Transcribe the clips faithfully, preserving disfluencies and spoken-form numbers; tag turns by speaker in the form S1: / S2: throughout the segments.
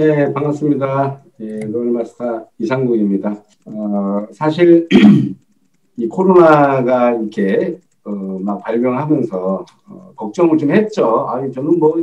S1: 네, 반갑습니다. 예, 롤마스터 이상국입니다. 어, 사실 이 코로나가 이렇게 어, 막 발병하면서 어, 걱정을 좀 했죠. 아, 저는 뭐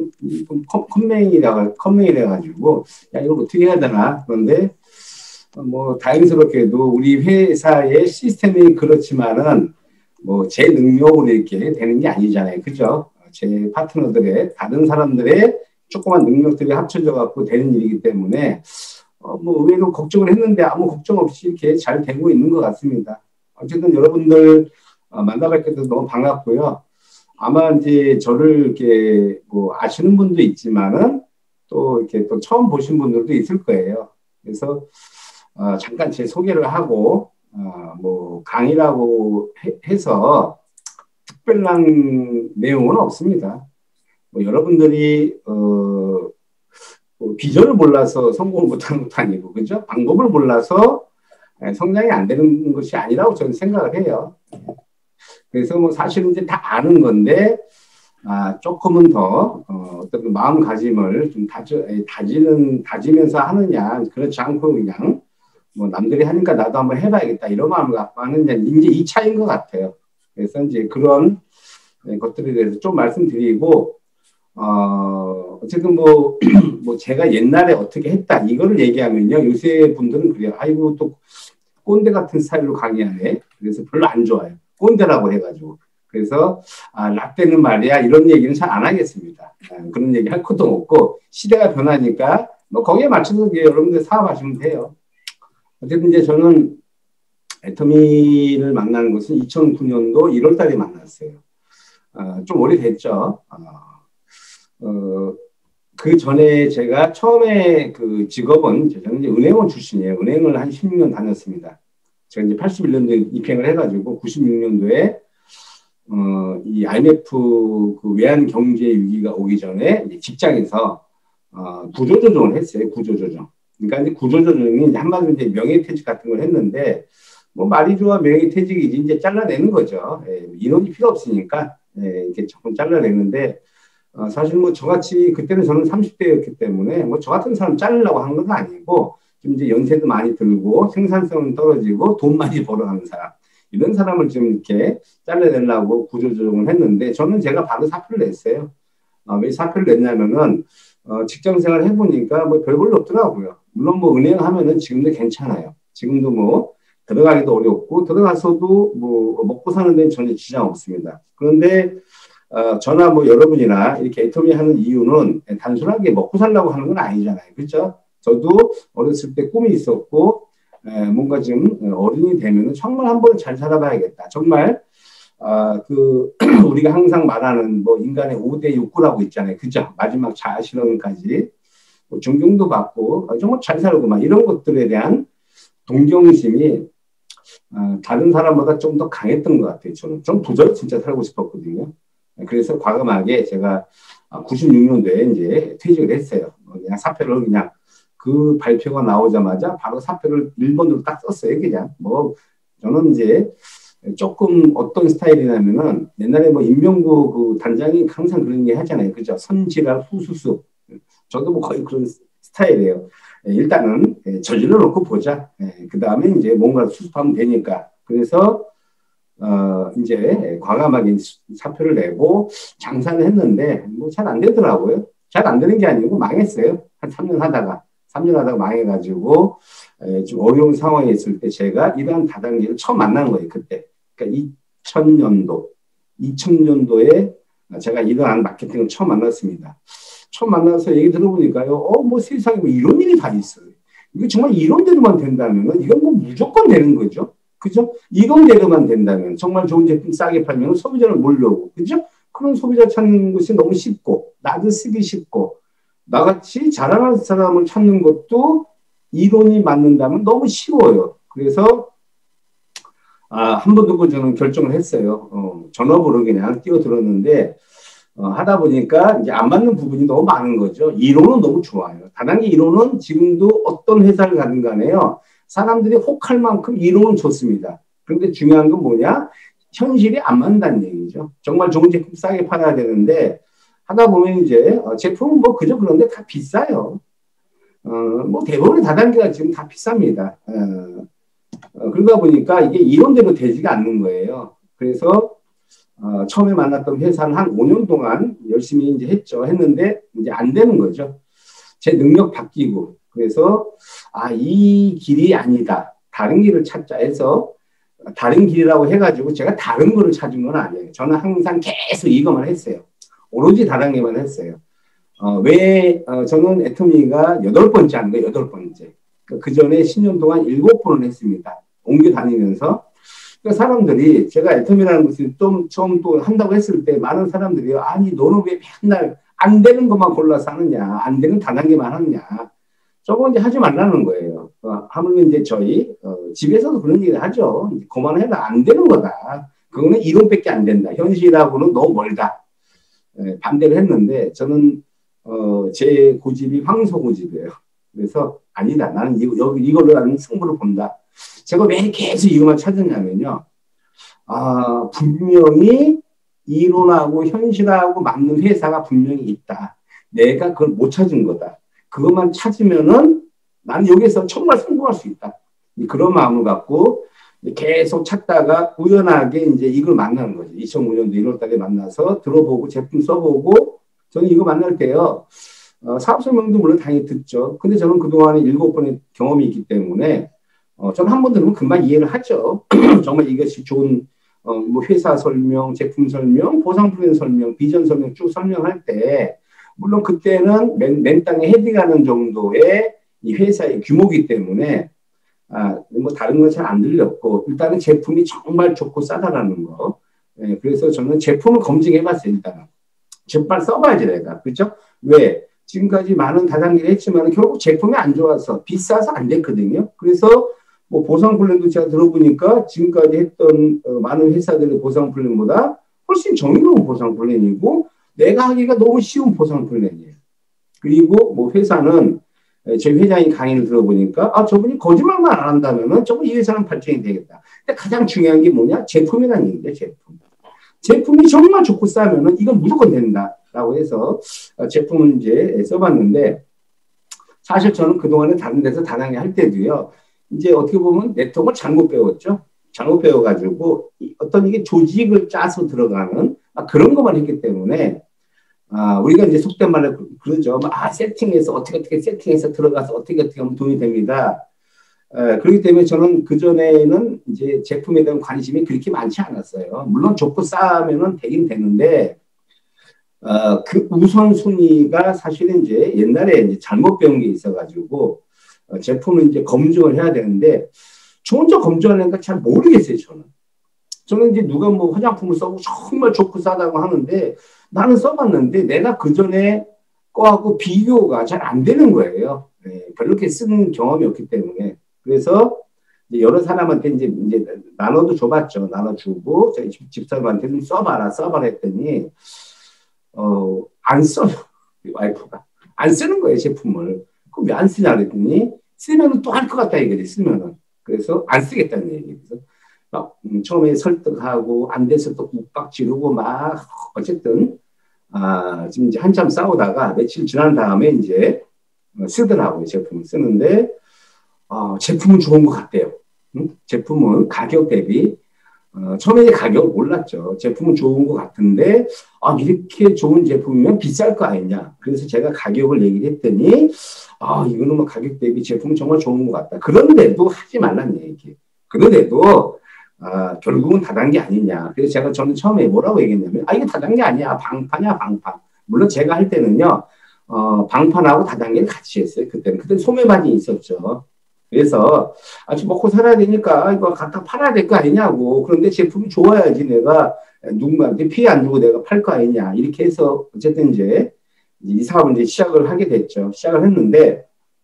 S1: 컴맹이라 컴맹이라 가지고 야 이걸 어떻게 해야 되나. 그런데 어, 뭐 다행스럽게도 우리 회사의 시스템이 그렇지만은 뭐 제 능력으로 이렇게 되는 게 아니잖아요, 그죠? 제 파트너들의 다른 사람들의 조그만 능력들이 합쳐져 갖고 되는 일이기 때문에 어, 뭐 의외로 걱정을 했는데 아무 걱정 없이 이렇게 잘 되고 있는 것 같습니다. 어쨌든 여러분들 어, 만나뵙게 돼서 너무 반갑고요. 아마 이제 저를 이렇게 뭐 아시는 분도 있지만은 또 이렇게 또 처음 보신 분들도 있을 거예요. 그래서 어, 잠깐 제 소개를 하고 어, 뭐 강의라고 해, 해서 특별한 내용은 없습니다. 뭐 여러분들이 어, 뭐 비전을 몰라서 성공을 못하는 것도 아니고, 그죠? 방법을 몰라서 성장이 안 되는 것이 아니라고 저는 생각을 해요. 그래서 뭐 사실은 이제 다 아는 건데, 아, 조금은 더, 어, 어떤 마음가짐을 좀 다져, 다지는, 다지면서 하느냐, 그렇지 않고 그냥, 뭐 남들이 하니까 나도 한번 해봐야겠다, 이런 마음을 갖고 하느냐, 이제 이 차이인 것 같아요. 그래서 이제 그런 것들에 대해서 좀 말씀드리고, 어, 어쨌든 뭐, 뭐 제가 옛날에 어떻게 했다, 이거를 얘기하면요. 요새 분들은 그래요. 아이고, 또 꼰대 같은 스타일로 강의하네. 그래서 별로 안 좋아요. 꼰대라고 해가지고. 그래서, 아, 라떼는 말이야. 이런 얘기는 잘 안 하겠습니다. 아, 그런 얘기 할 것도 없고, 시대가 변하니까, 뭐 거기에 맞춰서 여러분들 사업하시면 돼요. 어쨌든 이제 저는 애터미를 만나는 것은 이천구 년도 일월 달에 만났어요. 아, 좀 오래됐죠. 아, 어, 그 전에 제가 처음에 그 직업은 저는 이제 은행원 출신이에요. 은행을 한 십육 년 다녔습니다. 제가 이제 팔십일 년도에 입행을 해가지고 구십육 년도에 어, 이 아이엠에프 그 외환 경제 위기가 오기 전에 직장에서 어, 구조조정을 했어요. 구조조정. 그러니까 이제 구조조정이 한마디로 이제 명예퇴직 같은 걸 했는데 뭐 말이 좋아 명예퇴직이지 이제 잘라내는 거죠. 예, 인원이 필요 없으니까 예, 이렇게 조금 잘라내는데. 어, 사실 뭐 저같이 그때는 저는 삼십 대였기 때문에 뭐 저 같은 사람 자르려고 한 건 아니고 좀 이제 연세도 많이 들고 생산성은 떨어지고 돈 많이 벌어가는 사람 이런 사람을 좀 이렇게 잘라내려고 구조조정을 했는데 저는 제가 바로 사표를 냈어요. 어, 왜 사표를 냈냐면은 어, 직장생활 해보니까 뭐 별볼로 없더라고요. 물론 뭐 은행 하면은 지금도 괜찮아요. 지금도 뭐 들어가기도 어렵고 들어가서도 뭐 먹고 사는 데는 전혀 지장 없습니다. 그런데 어, 저나 뭐 여러분이나 이렇게 애터미 하는 이유는 단순하게 먹고 살려고 하는 건 아니잖아요. 그렇죠? 저도 어렸을 때 꿈이 있었고 에, 뭔가 좀 어른이 되면 정말 한번 잘 살아봐야겠다. 정말 어, 그 우리가 항상 말하는 뭐 인간의 오 대 욕구라고 있잖아요. 그죠? 마지막 자아실현까지 뭐 존경도 받고 어, 정말 잘 살고 막 이런 것들에 대한 동경심이 어, 다른 사람보다 좀 더 강했던 것 같아요. 저는 좀 도저히 진짜 살고 싶었거든요. 그래서 과감하게 제가 구십육 년도에 이제 퇴직을 했어요. 그냥 사표를 그냥 그 발표가 나오자마자 바로 사표를 일 번으로 딱 썼어요. 그냥 뭐 저는 이제 조금 어떤 스타일이냐면은 옛날에 뭐 임명구 그 단장이 항상 그런 얘기 하잖아요. 그죠? 선지랄 후수수. 저도 뭐 거의 그런 스타일이에요. 일단은 저질러 놓고 보자. 그 다음에 이제 뭔가 수습하면 되니까. 그래서 어, 이제 과감하게 사표를 내고 장사를 했는데 뭐 잘 안 되더라고요. 잘 안 되는 게 아니고 망했어요. 한 삼 년 하다가 삼 년 하다가 망해가지고 에, 좀 어려운 상황에 있을 때 제가 이러한 다단계를 처음 만난 거예요. 그때. 그러니까 이천 년도 이천 년도에 제가 이러한 마케팅을 처음 만났습니다. 처음 만나서 얘기 들어보니까요. 어, 뭐 세상에 뭐 이런 일이 다 있어요. 이거 정말 이론대로만 된다면 이건 뭐 무조건 되는 거죠. 그죠? 이론대로만 된다면 정말 좋은 제품 싸게 팔면 소비자를 몰려오고 그죠? 그런 소비자 찾는 것이 너무 쉽고 나도 쓰기 쉽고 나같이 자랑할 사람을 찾는 것도 이론이 맞는다면 너무 쉬워요. 그래서 아, 한 번 듣고 저는 결정을 했어요. 어, 전업으로 그냥 뛰어들었는데 어, 하다 보니까 이제 안 맞는 부분이 너무 많은 거죠. 이론은 너무 좋아요. 다단계 이론은 지금도 어떤 회사를 가든 간에요. 사람들이 혹할 만큼 이론은 좋습니다. 그런데 중요한 건 뭐냐? 현실이 안 맞는다는 얘기죠. 정말 좋은 제품 싸게 팔아야 되는데 하다 보면 이제 제품은 뭐 그저 그런데 다 비싸요. 어, 뭐 대부분의 다단계가 지금 다 비쌉니다. 어, 어, 그러다 보니까 이게 이론대로 되지가 않는 거예요. 그래서 어, 처음에 만났던 회사는 한 오 년 동안 열심히 이제 했죠. 했는데 이제 안 되는 거죠. 제 능력 바뀌고. 그래서 아, 이 길이 아니다. 다른 길을 찾자 해서 다른 길이라고 해가지고 제가 다른 거를 찾은 건 아니에요. 저는 항상 계속 이것만 했어요. 오로지 다단계만 했어요. 어, 왜 어, 저는 애터미가 여덟 번째 하는 거예요. 여덟 번째. 그 전에 십 년 동안 일곱 번을 했습니다. 옮겨 다니면서. 그러니까 사람들이 제가 애터미라는 것을 좀 처음 또 한다고 했을 때 많은 사람들이 아니 너는 왜 맨날 안 되는 것만 골라서 하느냐, 안 되는 다단계만 하느냐. 저거 이제 하지 말라는 거예요. 어, 하물며 이제 저희 어, 집에서도 그런 얘기를 하죠. 그만해라, 안 되는 거다. 그거는 이론밖에 안 된다. 현실하고는 너무 멀다. 예, 반대를 했는데 저는 어, 제 고집이 황소 고집이에요. 그래서 아니다. 나는 이거, 여기 이걸로 나는 승부를 본다. 제가 왜 계속 이것만 찾았냐면요. 아, 분명히 이론하고 현실하고 맞는 회사가 분명히 있다. 내가 그걸 못 찾은 거다. 그것만 찾으면은 나는 여기서 정말 성공할 수 있다. 그런 마음을 갖고 계속 찾다가 우연하게 이제 이걸 만나는 거죠. 이천오 년도 일월 달에 만나서 들어보고 제품 써보고 저는 이거 만날 때요. 어, 사업 설명도 물론 당연히 듣죠. 근데 저는 그동안에 일곱 번의 경험이 있기 때문에 어, 저는 한 번 들으면 금방 이해를 하죠. 정말 이것이 좋은 어, 뭐 회사 설명, 제품 설명, 보상 플랜 설명, 비전 설명 쭉 설명할 때 물론 그때는 맨, 맨 땅에 헤딩하는 정도의 이 회사의 규모이기 때문에 아, 뭐 다른 건 잘 안 들렸고 일단은 제품이 정말 좋고 싸다라는 거. 예, 그래서 저는 제품을 검증해봤어요. 일단은 제품 써봐야지 내가 그렇죠? 왜? 지금까지 많은 다단계를 했지만 결국 제품이 안 좋아서 비싸서 안 됐거든요. 그래서 뭐 보상 플랜도 제가 들어보니까 지금까지 했던 어, 많은 회사들의 보상 플랜보다 훨씬 정의로운 보상 플랜이고 내가 하기가 너무 쉬운 보상 플랜이에요. 그리고 뭐 회사는 제 회장이 강의를 들어보니까 아 저분이 거짓말만 안 한다면은 저분 이 회사는 발전이 되겠다. 근데 가장 중요한 게 뭐냐? 제품이라는 얘기인데 제품. 제품이 정말 좋고 싸면은 이건 무조건 된다라고 해서 제품을 이제 써봤는데 사실 저는 그동안에 다른 데서 다단계 할 때도요. 이제 어떻게 보면 네트워크를 잘못 배웠죠. 잘못 배워가지고 어떤 이게 조직을 짜서 들어가는 그런 것만 했기 때문에 아, 우리가 이제 속된 말로 그러죠. 아, 세팅해서 어떻게 어떻게 세팅해서 들어가서 어떻게 어떻게 하면 돈이 됩니다. 에, 그렇기 때문에 저는 그전에는 이제 제품에 대한 관심이 그렇게 많지 않았어요. 물론 좋고 싸면은 되긴 되는데, 어, 그 우선순위가 사실은 이제 옛날에 이제 잘못 배운 게 있어가지고, 어, 제품을 이제 검증을 해야 되는데, 저 혼자 검증하려니까 잘 모르겠어요, 저는. 저는 이제 누가 뭐 화장품을 써보고 정말 좋고 싸다고 하는데, 나는 써봤는데, 내가 그전에 거하고 비교가 잘 안 되는 거예요. 네, 별로 이렇게 쓰는 경험이 없기 때문에. 그래서 이제 여러 사람한테 이제, 이제 나눠도 줘봤죠. 나눠주고, 저희 집, 집사람한테 좀 써봐라, 써봐라 했더니, 어, 안 써요. 와이프가. 안 쓰는 거예요, 제품을. 그럼 왜 안 쓰냐 그랬더니, 쓰면은 또 할 것 같다 이거지, 쓰면은. 그래서 안 쓰겠다는 얘기. 그래서 막, 음, 처음에 설득하고, 안 돼서 또 욱박 지르고 막, 어쨌든, 아, 지금 이제 한참 싸우다가 며칠 지난 다음에 이제 쓰더라고요, 제품을 쓰는데, 어, 제품은 좋은 것 같대요. 응? 제품은 가격 대비, 어, 처음에 가격을 몰랐죠. 제품은 좋은 것 같은데, 아, 이렇게 좋은 제품이면 비쌀 거 아니냐. 그래서 제가 가격을 얘기를 했더니, 아, 이거는 뭐 가격 대비 제품은 정말 좋은 것 같다. 그런데도 하지 말란 얘기. 그런데도, 아, 결국은 다단계 아니냐. 그래서 제가 저는 처음에 뭐라고 얘기했냐면, 아, 이게 다단계 아니야. 방판이야, 방판. 물론 제가 할 때는요, 어, 방판하고 다단계를 같이 했어요. 그때는. 그때 소매반이 있었죠. 그래서 아직 먹고 살아야 되니까 이거 갖다 팔아야 될 거 아니냐고. 그런데 제품이 좋아야지 내가 누군가한테 피해 안 주고 내가 팔 거 아니냐. 이렇게 해서 어쨌든 이제 이 사업을 이제 시작을 하게 됐죠. 시작을 했는데,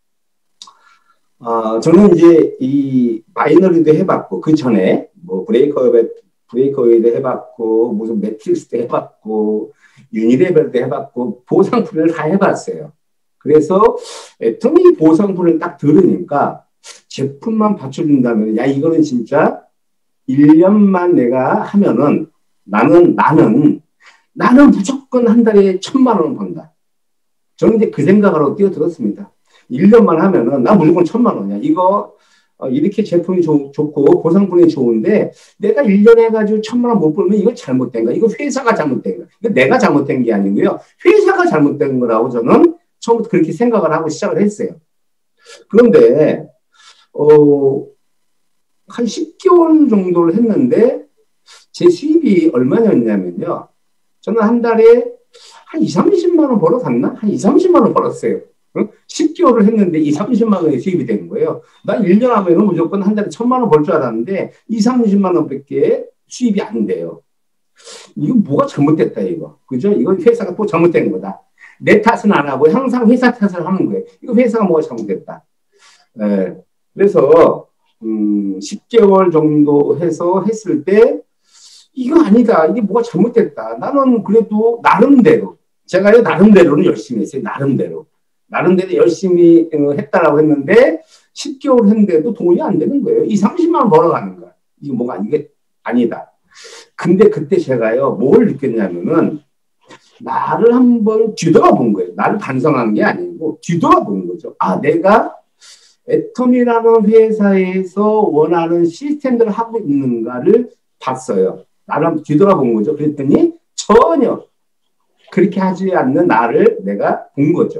S1: 어, 저는 이제 이 바이너리도 해봤고, 그 전에 뭐 브레이커웨이, 브레이커웨이도 해봤고, 무슨 매트릭스도 해봤고, 유니레벨도 해봤고, 보상풀을 다 해봤어요. 그래서 애터미 보상풀을 딱 들으니까 제품만 받쳐준다면, 야, 이거는 진짜 일 년만 내가 하면은 나는, 나는, 나는 무조건 한 달에 천만 원을 번다. 저는 이제 그 생각으로 뛰어들었습니다. 일 년만 하면은 나 무조건 천만 원이야. 이거 어, 이렇게 제품이 좋, 좋고 보상품이 좋은데 내가 일 년 해가지고 천만 원 못 벌면 이거 잘못된 거야. 이거 회사가 잘못된 거야. 이거 내가 잘못된 게 아니고요. 회사가 잘못된 거라고 저는 처음부터 그렇게 생각을 하고 시작을 했어요. 그런데 어, 한 십 개월 정도를 했는데 제 수입이 얼마였냐면요. 저는 한 달에 한 이삼십만 원 벌어갔나? 한 이삼십만 원 벌었어요. 십 개월을 했는데 이삼십만 원의 수입이 된 거예요. 나 일 년 하면 무조건 한 달에 천만 원 벌 줄 알았는데 이삼십만 원밖에 수입이 안 돼요. 이거 뭐가 잘못됐다 이거. 그죠? 이건 회사가 또 잘못된 거다. 내 탓은 안 하고 항상 회사 탓을 하는 거예요. 이거 회사가 뭐가 잘못됐다. 네. 그래서 음, 십 개월 정도 해서 했을 때 이거 아니다. 이게 뭐가 잘못됐다. 나는 그래도 나름대로 제가요 나름대로는 열심히 했어요. 나름대로. 나름대로 열심히 했다라고 했는데 십 개월 했는데도 돈이 안 되는 거예요. 이 삼십만 원 벌어가는 거야. 이게 뭐가 이게 아니다. 근데 그때 제가요 뭘 느꼈냐면은 나를 한번 뒤돌아본 거예요. 나를 반성한 게 아니고 뒤돌아본 거죠. 아 내가 애텀이라는 회사에서 원하는 시스템들을 하고 있는가를 봤어요. 나를 한번 뒤돌아본 거죠. 그랬더니 전혀 그렇게 하지 않는 나를 내가 본 거죠.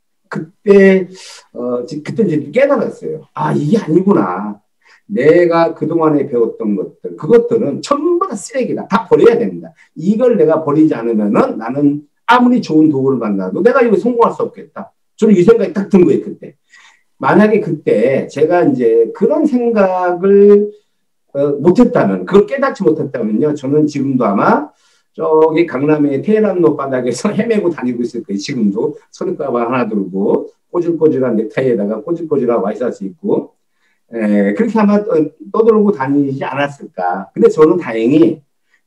S1: 그때, 어, 그때 이제 깨달았어요. 아, 이게 아니구나. 내가 그동안에 배웠던 것들, 그것들은 전부 다 쓰레기다. 다 버려야 된다. 이걸 내가 버리지 않으면은 나는 아무리 좋은 도구를 만나도 내가 이거 성공할 수 없겠다. 저는 이 생각이 딱 든 거예요, 그때. 만약에 그때 제가 이제 그런 생각을 어, 못했다면, 그걸 깨닫지 못했다면요, 저는 지금도 아마 저기 강남의 테헤란로 바닥에서 헤매고 다니고 있을 거예요. 지금도 손가방 하나 들고 꼬질꼬질한 넥타이에다가 꼬질꼬질한 와이셔츠 입고 에, 그렇게 아마 떠들고 다니지 않았을까. 근데 저는 다행히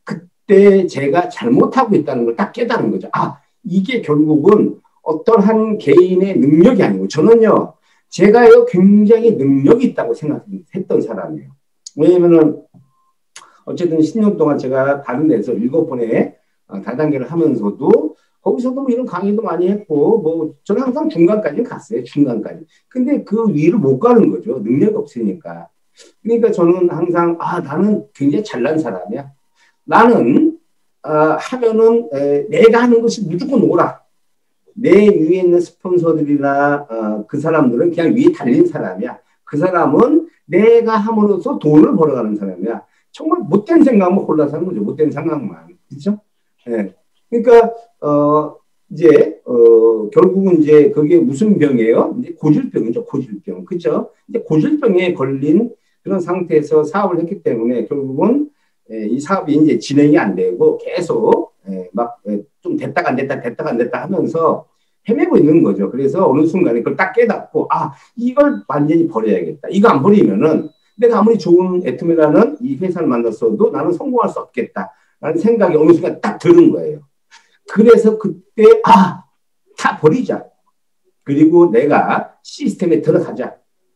S1: 그때 제가 잘못하고 있다는 걸 딱 깨달은 거죠. 아, 이게 결국은 어떠한 개인의 능력이 아니고 저는요. 제가요 굉장히 능력이 있다고 생각했던 사람이에요. 왜냐면은 어쨌든 십 년 동안 제가 다른 데서 일곱 번의 다단계를 하면서도 거기서도 뭐 이런 강의도 많이 했고 뭐 저는 항상 중간까지 갔어요. 중간까지. 근데 그 위를 못 가는 거죠. 능력이 없으니까. 그러니까 저는 항상 아 나는 굉장히 잘난 사람이야. 나는 어, 하면은 에, 내가 하는 것이 무조건 옳아. 내 위에 있는 스폰서들이나 어, 그 사람들은 그냥 위에 달린 사람이야. 그 사람은 내가 함으로써 돈을 벌어가는 사람이야. 정말 못된 생각만 골라서 하는 거죠. 못된 생각만. 그렇죠? 예. 그러니까, 어, 이제, 어, 결국은 이제 그게 무슨 병이에요? 이제 고질병이죠. 고질병. 그죠? 이제 고질병에 걸린 그런 상태에서 사업을 했기 때문에 결국은 예, 이 사업이 이제 진행이 안 되고 계속 예, 막 좀 됐다가 안 됐다, 됐다가 안 됐다 하면서 헤매고 있는 거죠. 그래서 어느 순간에 그걸 딱 깨닫고, 아, 이걸 완전히 버려야겠다. 이거 안 버리면은 내가 아무리 좋은 애톰이라는 이 회사를 만났어도 나는 성공할 수 없겠다라는 생각이 어느 순간 딱 드는 거예요. 그래서 그때 아, 다 버리자. 그리고 내가 시스템에 들어가자.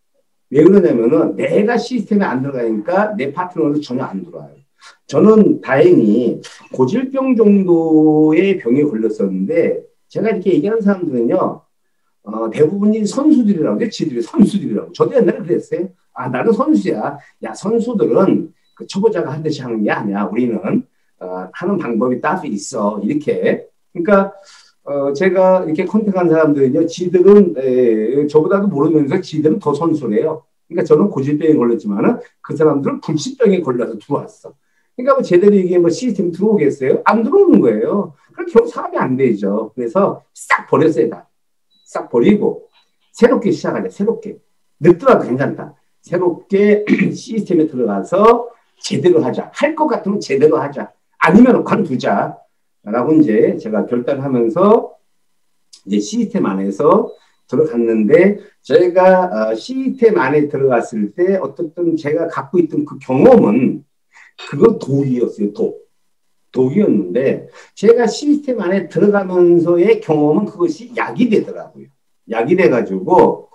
S1: 왜 그러냐면은 내가 시스템에 안 들어가니까 내 파트너는 전혀 안 들어와요. 저는 다행히 고질병 정도의 병에 걸렸었는데 제가 이렇게 얘기하는 사람들은요. 어, 대부분이 선수들이라고 해요. 지들이 선수들이라고. 저도 옛날에 그랬어요. 아, 나는 선수야. 야, 선수들은 그 초보자가 하듯이 하는 게 아니야. 우리는 어, 하는 방법이 따로 있어. 이렇게. 그러니까 어, 제가 이렇게 컨택한 사람들은요. 지들은 에, 저보다도 모르면서 지들은 더 선수래요. 그러니까 저는 고질병에 걸렸지만은 그 사람들은 불치병에 걸려서 들어왔어. 그러니까 뭐 제대로 이게 뭐 시스템 들어오겠어요? 안 들어오는 거예요. 그럼 결국 사업이 안 되죠. 그래서 싹 버렸어요. 다. 싹 버리고 새롭게 시작하자. 새롭게. 늦더라도 괜찮다. 새롭게 시스템에 들어가서 제대로 하자. 할 것 같으면 제대로 하자. 아니면 관두자. 라고 이제 제가 결단하면서 이제 시스템 안에서 들어갔는데 저희가 시스템 안에 들어갔을 때 어떻든 제가 갖고 있던 그 경험은 그건 독이었어요. 독. 독이었는데 제가 시스템 안에 들어가면서의 경험은 그것이 약이 되더라고요. 약이 돼가지고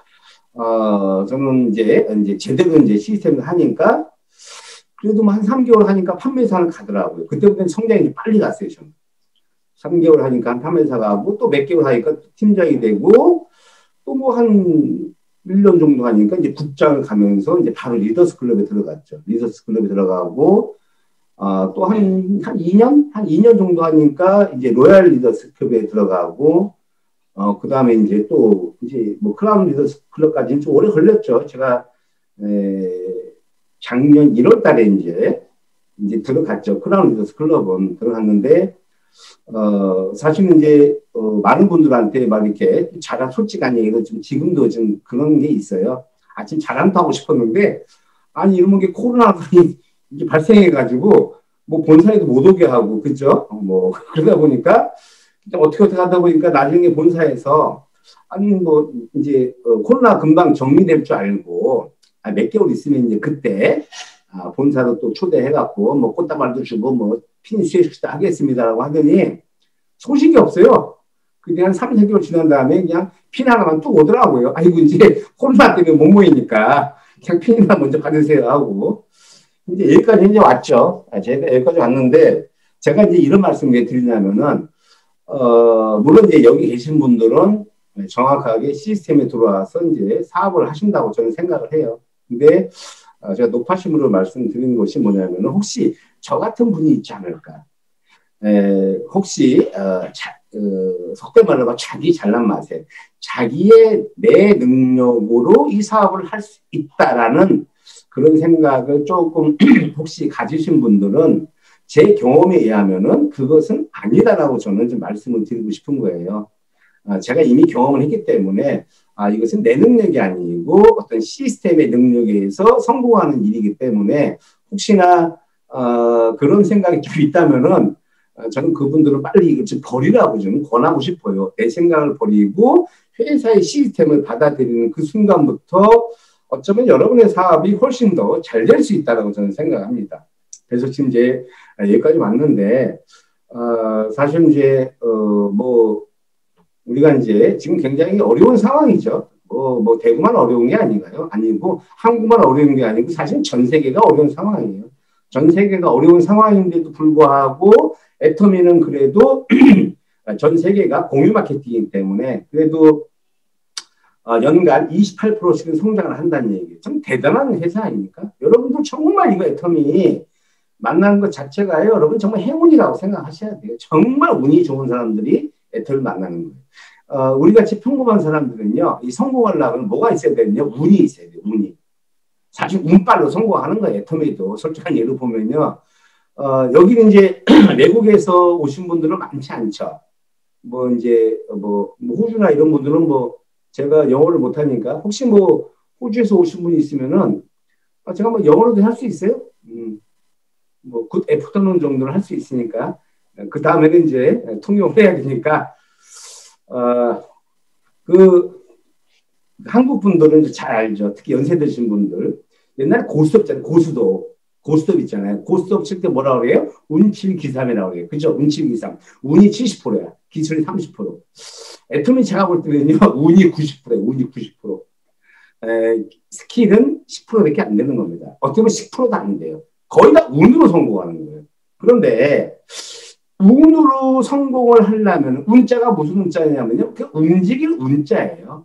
S1: 어 저는 이제 이제 제대로 이제 시스템을 하니까 그래도 뭐 한 삼 개월 하니까 판매사는 가더라고요. 그때부터는 성장이 빨리 갔어요. 저는. 삼 개월 하니까 판매사 가고 또 몇 개월 하니까 팀장이 되고 또 뭐 한 일 년 정도 하니까 이제 국장을 가면서 이제 바로 리더스 클럽에 들어갔죠. 리더스 클럽에 들어가고, 아, 또 한, 한 이 년? 한 이 년 정도 하니까 이제 로얄 리더스 클럽에 들어가고, 어, 그 다음에 이제 또, 이제 뭐 크라운 리더스 클럽까지는 좀 오래 걸렸죠. 제가, 에, 작년 일월 달에 이제, 이제 들어갔죠. 크라운 리더스 클럽은 들어갔는데, 어, 사실은 이제, 어, 많은 분들한테 막 이렇게 잘한 솔직한 얘기도 좀 지금도 좀 그런 게 있어요. 아, 좀 잘한다 하고 싶었는데, 아니, 이런 게 코로나가 이게 발생해가지고, 뭐 본사에도 못 오게 하고, 그죠? 어, 뭐, 그러다 보니까, 어떻게 어떻게 하다 보니까 나중에 본사에서, 아니, 뭐, 이제, 어, 코로나 금방 정리될 줄 알고, 아, 몇 개월 있으면 이제 그때, 아, 본사도 또 초대해갖고, 뭐, 꽃다발도 주고, 뭐, 피니쉬도 하겠습니다라고 하더니, 소식이 없어요. 그게 한 삼, 사 개월 지난 다음에 그냥 핀 하나만 뚝 오더라고요. 아이고, 이제 코로나 때문에 못 모이니까, 그냥 핀이나 먼저 받으세요 하고. 이제 여기까지 이제 왔죠. 아, 제가 여기까지 왔는데, 제가 이제 이런 말씀 왜 드리냐면은, 어, 물론 이제 여기 계신 분들은 정확하게 시스템에 들어와서 이제 사업을 하신다고 저는 생각을 해요. 근데 어, 제가 높아심으로 말씀드리는 것이 뭐냐면 혹시 저 같은 분이 있지 않을까? 에, 혹시 어, 자, 어, 속된 말로 막 자기 잘난 맛에 자기의 내 능력으로 이 사업을 할 수 있다라는 그런 생각을 조금 혹시 가지신 분들은 제 경험에 의하면은 그것은 아니다라고 저는 좀 말씀을 드리고 싶은 거예요. 아, 제가 이미 경험을 했기 때문에 아, 이것은 내 능력이 아니고 어떤 시스템의 능력에 의해서 성공하는 일이기 때문에 혹시나 어, 그런 생각이 좀 있다면은 어, 저는 그분들은 빨리 이걸 좀 버리라고 좀 권하고 싶어요. 내 생각을 버리고 회사의 시스템을 받아들이는 그 순간부터 어쩌면 여러분의 사업이 훨씬 더 잘 될 수 있다고 저는 생각합니다. 그래서 지금 이제 여기까지 왔는데 어, 사실 이제 어, 뭐 우리가 이제 지금 굉장히 어려운 상황이죠. 뭐, 뭐 대구만 어려운 게 아닌가요? 아니고 한국만 어려운 게 아니고 사실 전 세계가 어려운 상황이에요. 전 세계가 어려운 상황인데도 불구하고 애터미는 그래도 전 세계가 공유 마케팅이기 때문에 그래도 어, 연간 이십팔 퍼센트씩은 성장을 한다는 얘기예요. 참 대단한 회사 아닙니까? 여러분들 정말 이거 애터미 만나는 것 자체가 여러분 정말 행운이라고 생각하셔야 돼요. 정말 운이 좋은 사람들이 애터미를 만나는 거예요. 어, 우리 같이 평범한 사람들은요, 이 성공하려면 뭐가 있어야 되느냐? 운이 있어야 돼요, 운이. 사실 운빨로 성공하는 거예요, 애터미도. 솔직한 예로 보면요. 어, 여기는 이제 외국에서 오신 분들은 많지 않죠. 뭐 이제 뭐, 뭐 호주나 이런 분들은 뭐 제가 영어를 못하니까 혹시 뭐 호주에서 오신 분이 있으면은 아, 제가 뭐 영어로도 할 수 있어요. 음, 뭐굿 애프터눈 정도는 할 수 있으니까 그 다음에는 이제 통역을 해야 되니까 어, 그 한국 분들은 이제 잘 알죠. 특히 연세 드신 분들 옛날에 고스톱 있잖아요. 고수도 고스톱 있잖아요. 고스톱 칠 때 뭐라 그래요? 운칠기삼이라고 그래요. 그죠? 운칠기삼. 운이 칠십 퍼센트야. 기술이 삼십 퍼센트. 애터미 제가 볼 때는요. 운이 구십 퍼센트예요. 운이 구십 퍼센트. 에, 스킬은 십 퍼센트밖에 안 되는 겁니다. 어떻게 보면 십 퍼센트도 안 돼요. 거의 다 운으로 성공하는 거예요. 그런데 운으로 성공을 하려면 운자가 무슨 운자냐면요. 그 움직일 운자예요.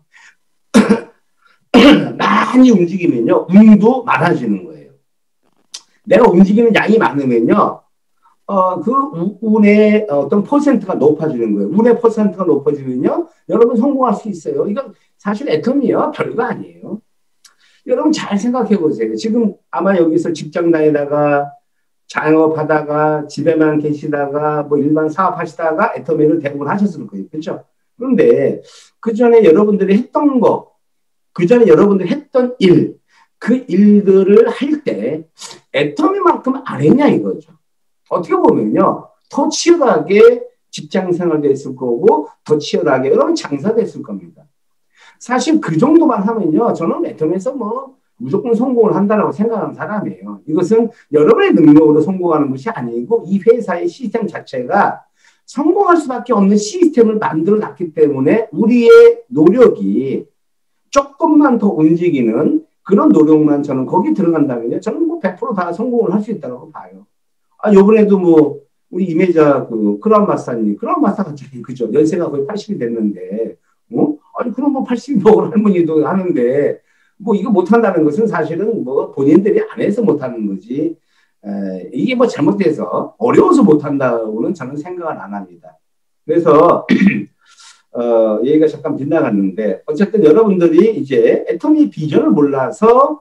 S1: 많이 움직이면요. 운도 많아지는 거예요. 내가 움직이는 양이 많으면요. 어, 그 운의 어떤 퍼센트가 높아지는 거예요. 운의 퍼센트가 높아지면요. 여러분 성공할 수 있어요. 이건 사실 애터미요. 별거 아니에요. 여러분 잘 생각해 보세요. 지금 아마 여기서 직장 다니다가 자영업하다가 집에만 계시다가 뭐 일반 사업하시다가 애터미를 대부분 하셨을 거예요. 그렇죠? 그런데 그 전에 여러분들이 했던 거, 그 전에 여러분들이 했던 일, 그 일들을 할 때 애터미만큼 안 했냐 이거죠. 어떻게 보면요. 더 치열하게 직장 생활도 했을 거고 더 치열하게 여러분 장사도 했을 겁니다. 사실 그 정도만 하면요. 저는 애터미에서 뭐 무조건 성공을 한다고 생각하는 사람이에요. 이것은 여러분의 능력으로 성공하는 것이 아니고 이 회사의 시스템 자체가 성공할 수밖에 없는 시스템을 만들어 놨기 때문에 우리의 노력이 조금만 더 움직이는 그런 노력만 저는 거기 들어간다면요. 저는 뭐 백 퍼센트 다 성공을 할 수 있다고 봐요. 아, 요번에도 뭐 우리 이매자 그 크라운 마스터님, 크라운 마스터 같이 그죠? 연세가 거의 팔십이 됐는데, 어? 아니, 그럼 뭐 팔십 먹을 할머니도 하는데, 뭐 이거 못한다는 것은 사실은 뭐 본인들이 안 해서 못하는 거지. 에, 이게 뭐 잘못돼서 어려워서 못한다고는 저는 생각을 안 합니다. 그래서 어, 얘기가 잠깐 빗나갔는데 어쨌든 여러분들이 이제 애터미 비전을 몰라서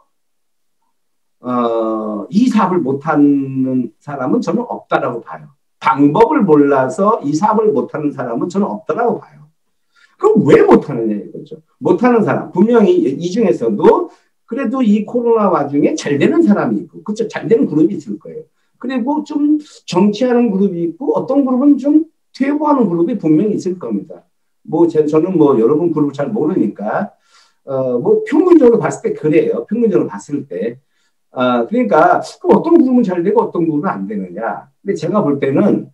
S1: 어, 이 사업을 못하는 사람은 저는 없다라고 봐요. 방법을 몰라서 이 사업을 못하는 사람은 저는 없다라고 봐요. 그럼 왜 못하느냐 이거죠. 못하는 사람 분명히 이 중에서도 그래도 이 코로나 와중에 잘 되는 사람이 있고, 그렇죠? 잘 되는 그룹이 있을 거예요. 그리고 좀 정치하는 그룹이 있고, 어떤 그룹은 좀 퇴보하는 그룹이 분명히 있을 겁니다. 뭐 제, 저는 뭐 여러분 그룹을 잘 모르니까 어, 뭐 평균적으로 봤을 때 그래요. 평균적으로 봤을 때. 아, 그러니까 어떤 그룹은 잘 되고 어떤 그룹은 안 되느냐. 근데 제가 볼 때는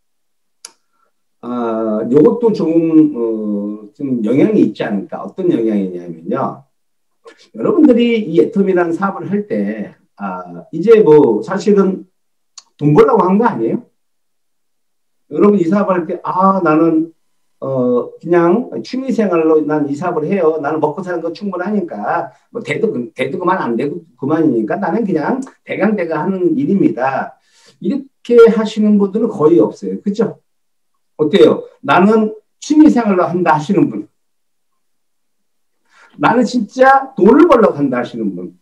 S1: 아, 요것도 좀, 어, 좀 영향이 있지 않을까. 어떤 영향이냐면요. 여러분들이 이 애텀이라는 사업을 할 때, 아, 이제 뭐 사실은 돈 벌려고 한 거 아니에요? 여러분 이 사업을 할 때, 아, 나는, 어, 그냥 취미 생활로 난 이 사업을 해요. 나는 먹고 사는 거 충분하니까, 뭐, 대도, 대도 그만 안 되고 그만이니까 나는 그냥 대강대가 하는 일입니다. 이렇게 하시는 분들은 거의 없어요. 그죠? 어때요? 나는 취미 생활로 한다 하시는 분. 나는 진짜 돈을 벌려고 한다 하시는 분.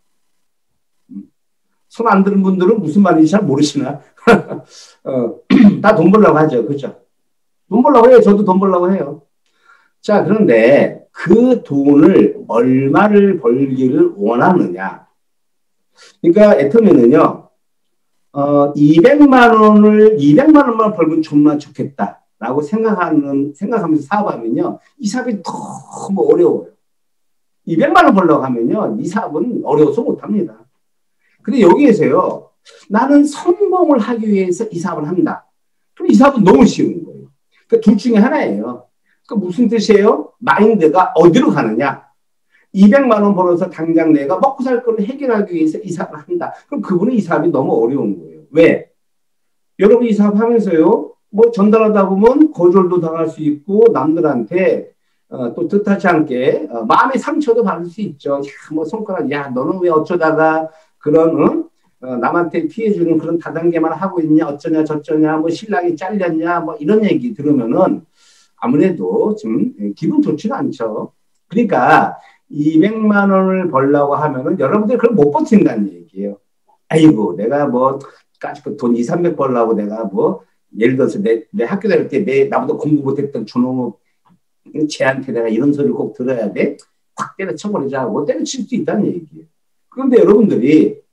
S1: 손 안 드는 분들은 무슨 말인지 잘 모르시나? 어, 다 돈 벌려고 하죠. 그죠? 돈 벌려고 해요. 저도 돈 벌려고 해요. 자, 그런데 그 돈을 얼마를 벌기를 원하느냐. 그러니까 애터미는요, 어, 이백만 원을, 이백만 원만 벌면 정말 좋겠다. 라고 생각하는, 생각하면서 사업하면요, 이 사업이 너무 어려워요. 이백만 원 벌려고 하면요, 이 사업은 어려워서 못합니다. 근데 여기에서요, 나는 성공을 하기 위해서 이 사업을 한다. 그럼 이 사업은 너무 쉬운 거예요. 그러니까 둘 중에 하나예요. 그 무슨 뜻이에요? 마인드가 어디로 가느냐? 이백만 원 벌어서 당장 내가 먹고 살 거를 해결하기 위해서 이 사업을 한다. 그럼 그분은 이 사업이 너무 어려운 거예요. 왜? 여러분 이 사업 하면서요, 뭐 전달하다 보면 거절도 당할 수 있고, 남들한테 어, 또 뜻하지 않게 어, 마음의 상처도 받을 수 있죠. 야, 뭐 손가락, 야, 너는 왜 어쩌다가 그런 어? 어, 남한테 피해주는 그런 다단계만 하고 있냐, 어쩌냐, 저쩌냐, 뭐 신랑이 잘렸냐, 뭐 이런 얘기 들으면은 아무래도 좀 기분 좋지는 않죠. 그러니까 이백만 원을 벌려고 하면은 여러분들이 그걸 못 버틴다는 얘기예요. 아이고, 내가 뭐 돈 이삼백 벌려고 내가 뭐 예를 들어서 내, 내 학교 다닐 때 내 나보다 공부 못했던 준홍 쟤한테 내가 이런 소리를 꼭 들어야 돼? 확 때려쳐버리자 하고 때려칠 수 있다는 얘기예요. 그런데 여러분들이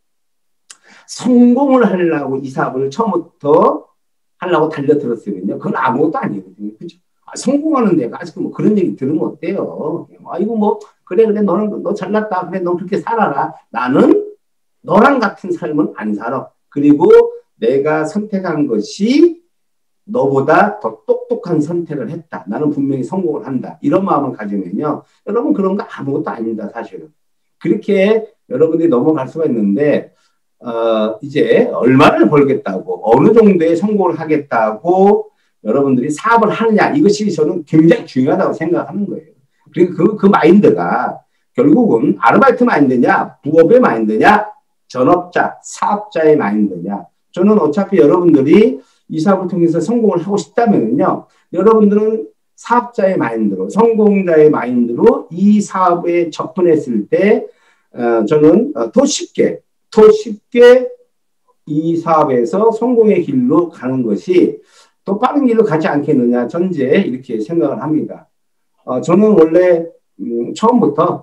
S1: 성공을 하려고 이 사업을 처음부터 하려고 달려들었으면요. 그건 아무것도 아니거든요. 그죠? 아, 성공하는 데가 아직 뭐 그런 얘기 들으면 어때요? 아이고, 뭐, 그래, 그래, 너는, 너 잘났다. 그래, 너 그렇게 살아라. 나는 너랑 같은 삶은 안 살아. 그리고 내가 선택한 것이 너보다 더 똑똑한 선택을 했다. 나는 분명히 성공을 한다. 이런 마음을 가지면요. 여러분 그런 거 아무것도 아닙니다. 사실은. 그렇게 여러분들이 넘어갈 수가 있는데 어, 이제 얼마를 벌겠다고 어느 정도의 성공을 하겠다고 여러분들이 사업을 하느냐. 이것이 저는 굉장히 중요하다고 생각하는 거예요. 그리고 그, 그 마인드가 결국은 아르바이트 마인드냐 부업의 마인드냐 전업자 사업자의 마인드냐. 저는 어차피 여러분들이 이 사업을 통해서 성공을 하고 싶다면요. 여러분들은 사업자의 마인드로, 성공자의 마인드로 이 사업에 접근했을 때, 어, 저는 더 쉽게, 더 쉽게 이 사업에서 성공의 길로 가는 것이 더 빠른 길로 가지 않겠느냐. 전제 이렇게 생각을 합니다. 어, 저는 원래, 음, 처음부터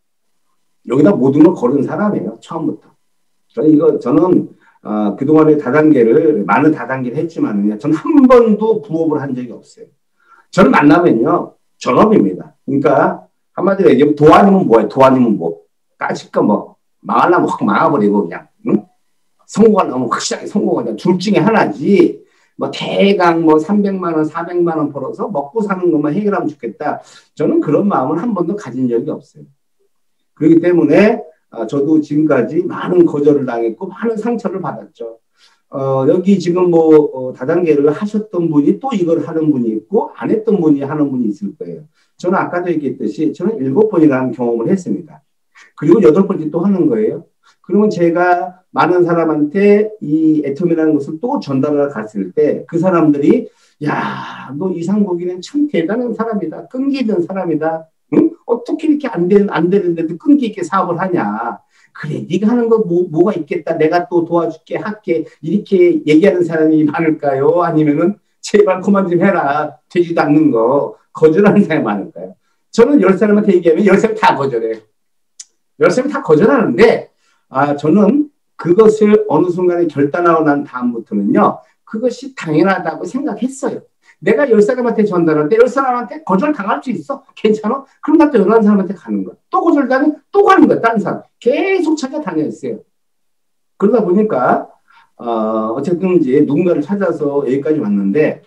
S1: 여기다 모든 걸 걸은 사람이에요. 처음부터. 저는 이거, 저는 어, 그동안에 다단계를, 많은 다단계를 했지만요. 저는 한 번도 부업을 한 적이 없어요. 저를 만나면요. 전업입니다. 그러니까, 한마디로 얘기하면 도 아니면 뭐예요? 도 아니면 뭐. 까짓거 뭐, 망하려면 확 망해버리고, 그냥, 응? 성공하려면 확실하게 성공하자. 둘 중에 하나지. 뭐, 대강 뭐, 삼백만 원, 사백만 원 벌어서 먹고 사는 것만 해결하면 좋겠다. 저는 그런 마음을 한 번도 가진 적이 없어요. 그렇기 때문에, 아, 저도 지금까지 많은 거절을 당했고 많은 상처를 받았죠. 어, 여기 지금 뭐 어, 다단계를 하셨던 분이 또 이걸 하는 분이 있고 안 했던 분이 하는 분이 있을 거예요. 저는 아까도 얘기했듯이 저는 일곱 번이라는 경험을 했습니다. 그리고 여덟 번째 또 하는 거예요. 그러면 제가 많은 사람한테 이 애텀이라는 것을 또 전달을 갔을 때 그 사람들이 야, 너 이상국이는 참 대단한 사람이다. 끈기 있는 사람이다. 응? 어떻게 이렇게 안 되는, 안 되는데도 끈기 있게 사업을 하냐. 그래, 네가 하는 거 뭐, 뭐가 있겠다. 내가 또 도와줄게, 할게. 이렇게 얘기하는 사람이 많을까요? 아니면은 제발 그만 좀 해라. 되지도 않는 거. 거절하는 사람이 많을까요? 저는 열 사람한테 얘기하면 열 사람 다 거절해요. 열 사람이 다 거절하는데, 아, 저는 그것을 어느 순간에 결단하고 난 다음부터는요, 그것이 당연하다고 생각했어요. 내가 열 사람한테 전달할 때 열 사람한테 거절 당할 수 있어. 괜찮아? 그럼 나 또 열한 사람한테 가는 거야. 또 거절당해? 또 가는 거야. 다른 사람. 계속 찾아다녔어요. 그러다 보니까, 어, 어쨌든 이제 누군가를 찾아서 여기까지 왔는데,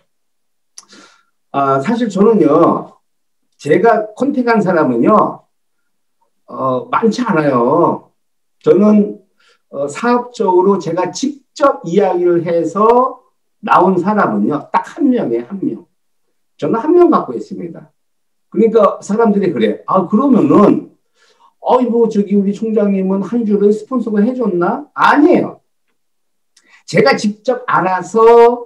S1: 아, 사실 저는요, 제가 컨택한 사람은요, 어, 많지 않아요. 저는 어, 사업적으로 제가 직접 이야기를 해서 나온 사람은요, 딱 한 명이에요, 한 명. 저는 한 명 갖고 있습니다. 그러니까 사람들이 그래. 아, 그러면은, 어이구, 저기 우리 총장님은 한 줄은 스폰서가 해줬나? 아니에요. 제가 직접 알아서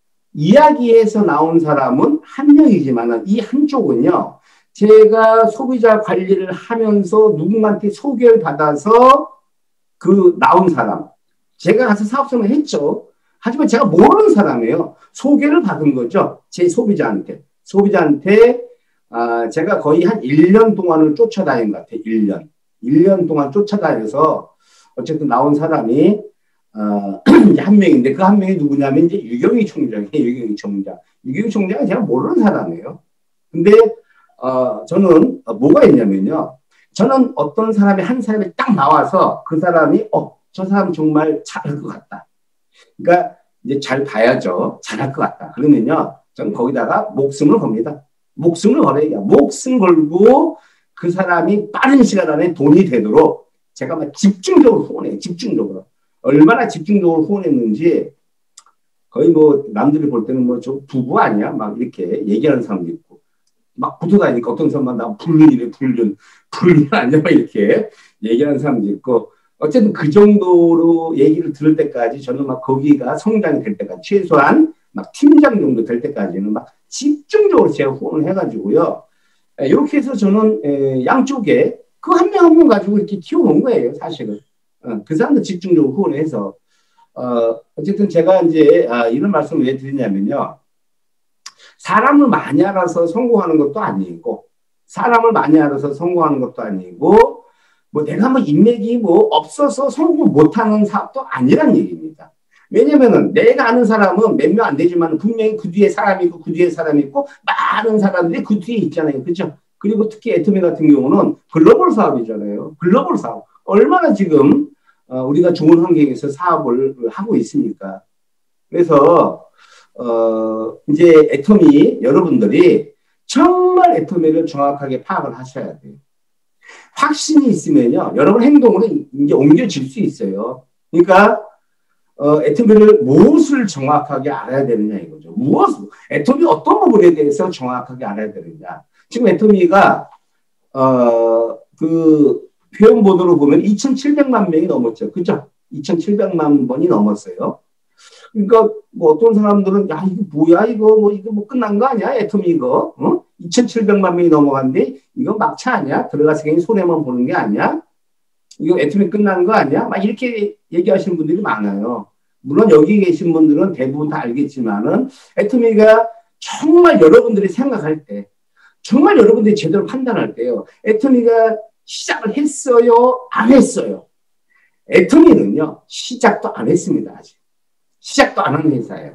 S1: 이야기해서 나온 사람은 한 명이지만 이 한쪽은요, 제가 소비자 관리를 하면서 누군가한테 소개를 받아서 그 나온 사람. 제가 가서 사업성을 했죠. 하지만 제가 모르는 사람이에요. 소개를 받은 거죠. 제 소비자한테. 소비자한테, 아, 제가 거의 한 일 년 동안을 쫓아다닌 것 같아요. 일 년. 일 년 동안 쫓아다녀서 어쨌든 나온 사람이, 어, 한 명인데 그 한 명이 누구냐면 이제 유경희 총장이에요. 유경희 총장. 유경희 총장은 제가 모르는 사람이에요. 근데, 어, 저는 뭐가 있냐면요. 저는 어떤 사람이 한 사람이 딱 나와서 그 사람이, 어, 저 사람 정말 잘할 것 같다. 그러니까 이제 잘 봐야죠. 잘할 것 같다. 그러면요. 저는 거기다가 목숨을 겁니다. 목숨을 걸어야 목숨 걸고 그 사람이 빠른 시간 안에 돈이 되도록 제가 막 집중적으로 후원해요. 집중적으로. 얼마나 집중적으로 후원했는지 거의 뭐 남들이 볼 때는 뭐 저 부부 아니야? 막 이렇게 얘기하는 사람도 있고. 막 붙어 다니니까 어떤 사람만 나 불륜이래, 불륜. 불륜 아니야? 막 이렇게 얘기하는 사람도 있고. 어쨌든 그 정도로 얘기를 들을 때까지 저는 막 거기가 성장이 될 때까지 최소한 막 팀장 정도 될 때까지는 막 집중적으로 제가 후원을 해가지고요. 이렇게 해서 저는 양쪽에 그 한 명 한 명 가지고 이렇게 키워놓은 거예요, 사실은. 그 사람도 집중적으로 후원을 해서. 어, 어쨌든 제가 이제 아, 이런 말씀을 왜 드리냐면요. 사람을 많이 알아서 성공하는 것도 아니고, 사람을 많이 알아서 성공하는 것도 아니고, 뭐 내가 뭐 인맥이 뭐 없어서 성공 못하는 사업도 아니란 얘기입니다. 왜냐면은 내가 아는 사람은 몇 명 안 되지만 분명히 그 뒤에 사람이 있고 그 뒤에 사람이 있고 많은 사람들이 그 뒤에 있잖아요. 그렇죠? 그리고 특히 애터미 같은 경우는 글로벌 사업이잖아요. 글로벌 사업. 얼마나 지금 어, 우리가 좋은 환경에서 사업을 하고 있습니까? 그래서 어, 이제 애터미 여러분들이 정말 애터미를 정확하게 파악을 하셔야 돼요. 확신이 있으면요, 여러분 행동으로 이제 옮겨질 수 있어요. 그러니까, 어, 애터미를 무엇을 정확하게 알아야 되느냐 이거죠. 무엇, 애터미 어떤 부분에 대해서 정확하게 알아야 되느냐. 지금 애터미가, 어, 그, 회원번호로 보면 이천칠백만 명이 넘었죠. 그죠? 이천칠백만 번이 넘었어요. 그러니까, 뭐 어떤 사람들은, 야, 이거 뭐야, 이거, 뭐, 이거 뭐 끝난 거 아니야? 애터미 이거, 어? 이천칠백만 명이 넘어갔는데, 이거 막차 아니야? 들어가서 그냥 손해만 보는 게 아니야? 이거 애터미 끝난 거 아니야? 막 이렇게 얘기하시는 분들이 많아요. 물론 여기 계신 분들은 대부분 다 알겠지만은, 애터미가 정말 여러분들이 생각할 때, 정말 여러분들이 제대로 판단할 때요. 애터미가 시작을 했어요? 안 했어요? 애터미는요, 시작도 안 했습니다, 아직. 시작도 안 하는 회사예요.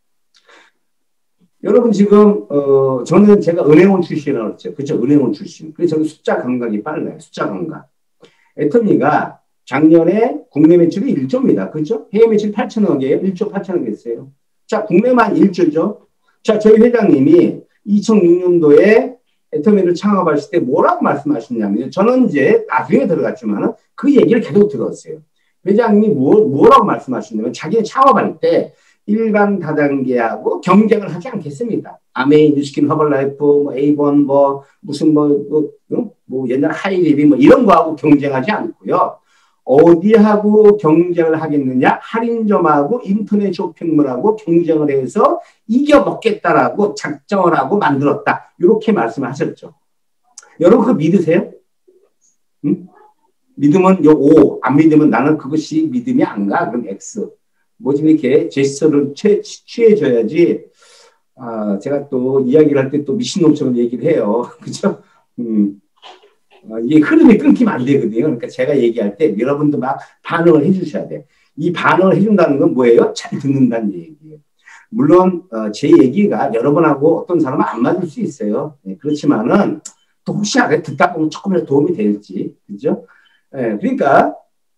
S1: 여러분 지금 어 저는 제가 은행원 출신이라고 했죠. 그렇죠? 은행원 출신. 그래서 저는 숫자 감각이 빨라요. 숫자 감각. 애터미가 작년에 국내 매출이 일 조입니다. 그렇죠? 해외 매출 팔천억이에요. 일 조 팔천억 했어요. 자, 국내만 일 조죠. 자, 저희 회장님이 이천육 년도에 애터미를 창업하실 때 뭐라고 말씀하셨냐면요. 저는 이제 나중에 들어갔지만은 그 얘기를 계속 들었어요. 회장님이 뭐, 뭐라고 말씀하셨냐면 자기는 창업할 때 일반 다단계하고 경쟁을 하지 않겠습니다. 아메이, 뉴스킨, 허벌라이프, 뭐 에이번, 뭐 무슨 뭐, 뭐, 뭐 옛날 하이리비 뭐 이런 거하고 경쟁하지 않고요. 어디하고 경쟁을 하겠느냐? 할인점하고 인터넷 쇼핑몰하고 경쟁을 해서 이겨먹겠다라고 작정을 하고 만들었다. 이렇게 말씀하셨죠. 여러분 그거 믿으세요? 응? 믿으면 요 오, 안 믿으면 나는 그것이 믿음이 안 가. 그럼 X. 뭐 이렇게 제스처를 취, 취해줘야지. 아, 제가 또 이야기를 할 때 또 미친놈처럼 얘기를 해요. 그죠? 음. 어, 이게 흐름이 끊기면 안 되거든요. 그러니까 제가 얘기할 때 여러분도 막 반응을 해주셔야 돼. 이 반응을 해준다는 건 뭐예요? 잘 듣는다는 얘기예요. 물론 어, 제 얘기가 여러분하고 어떤 사람은 안 맞을 수 있어요. 네, 그렇지만은 또 혹시 알아요? 듣다 보면 조금이라도 도움이 될지. 그죠? 네, 그러니까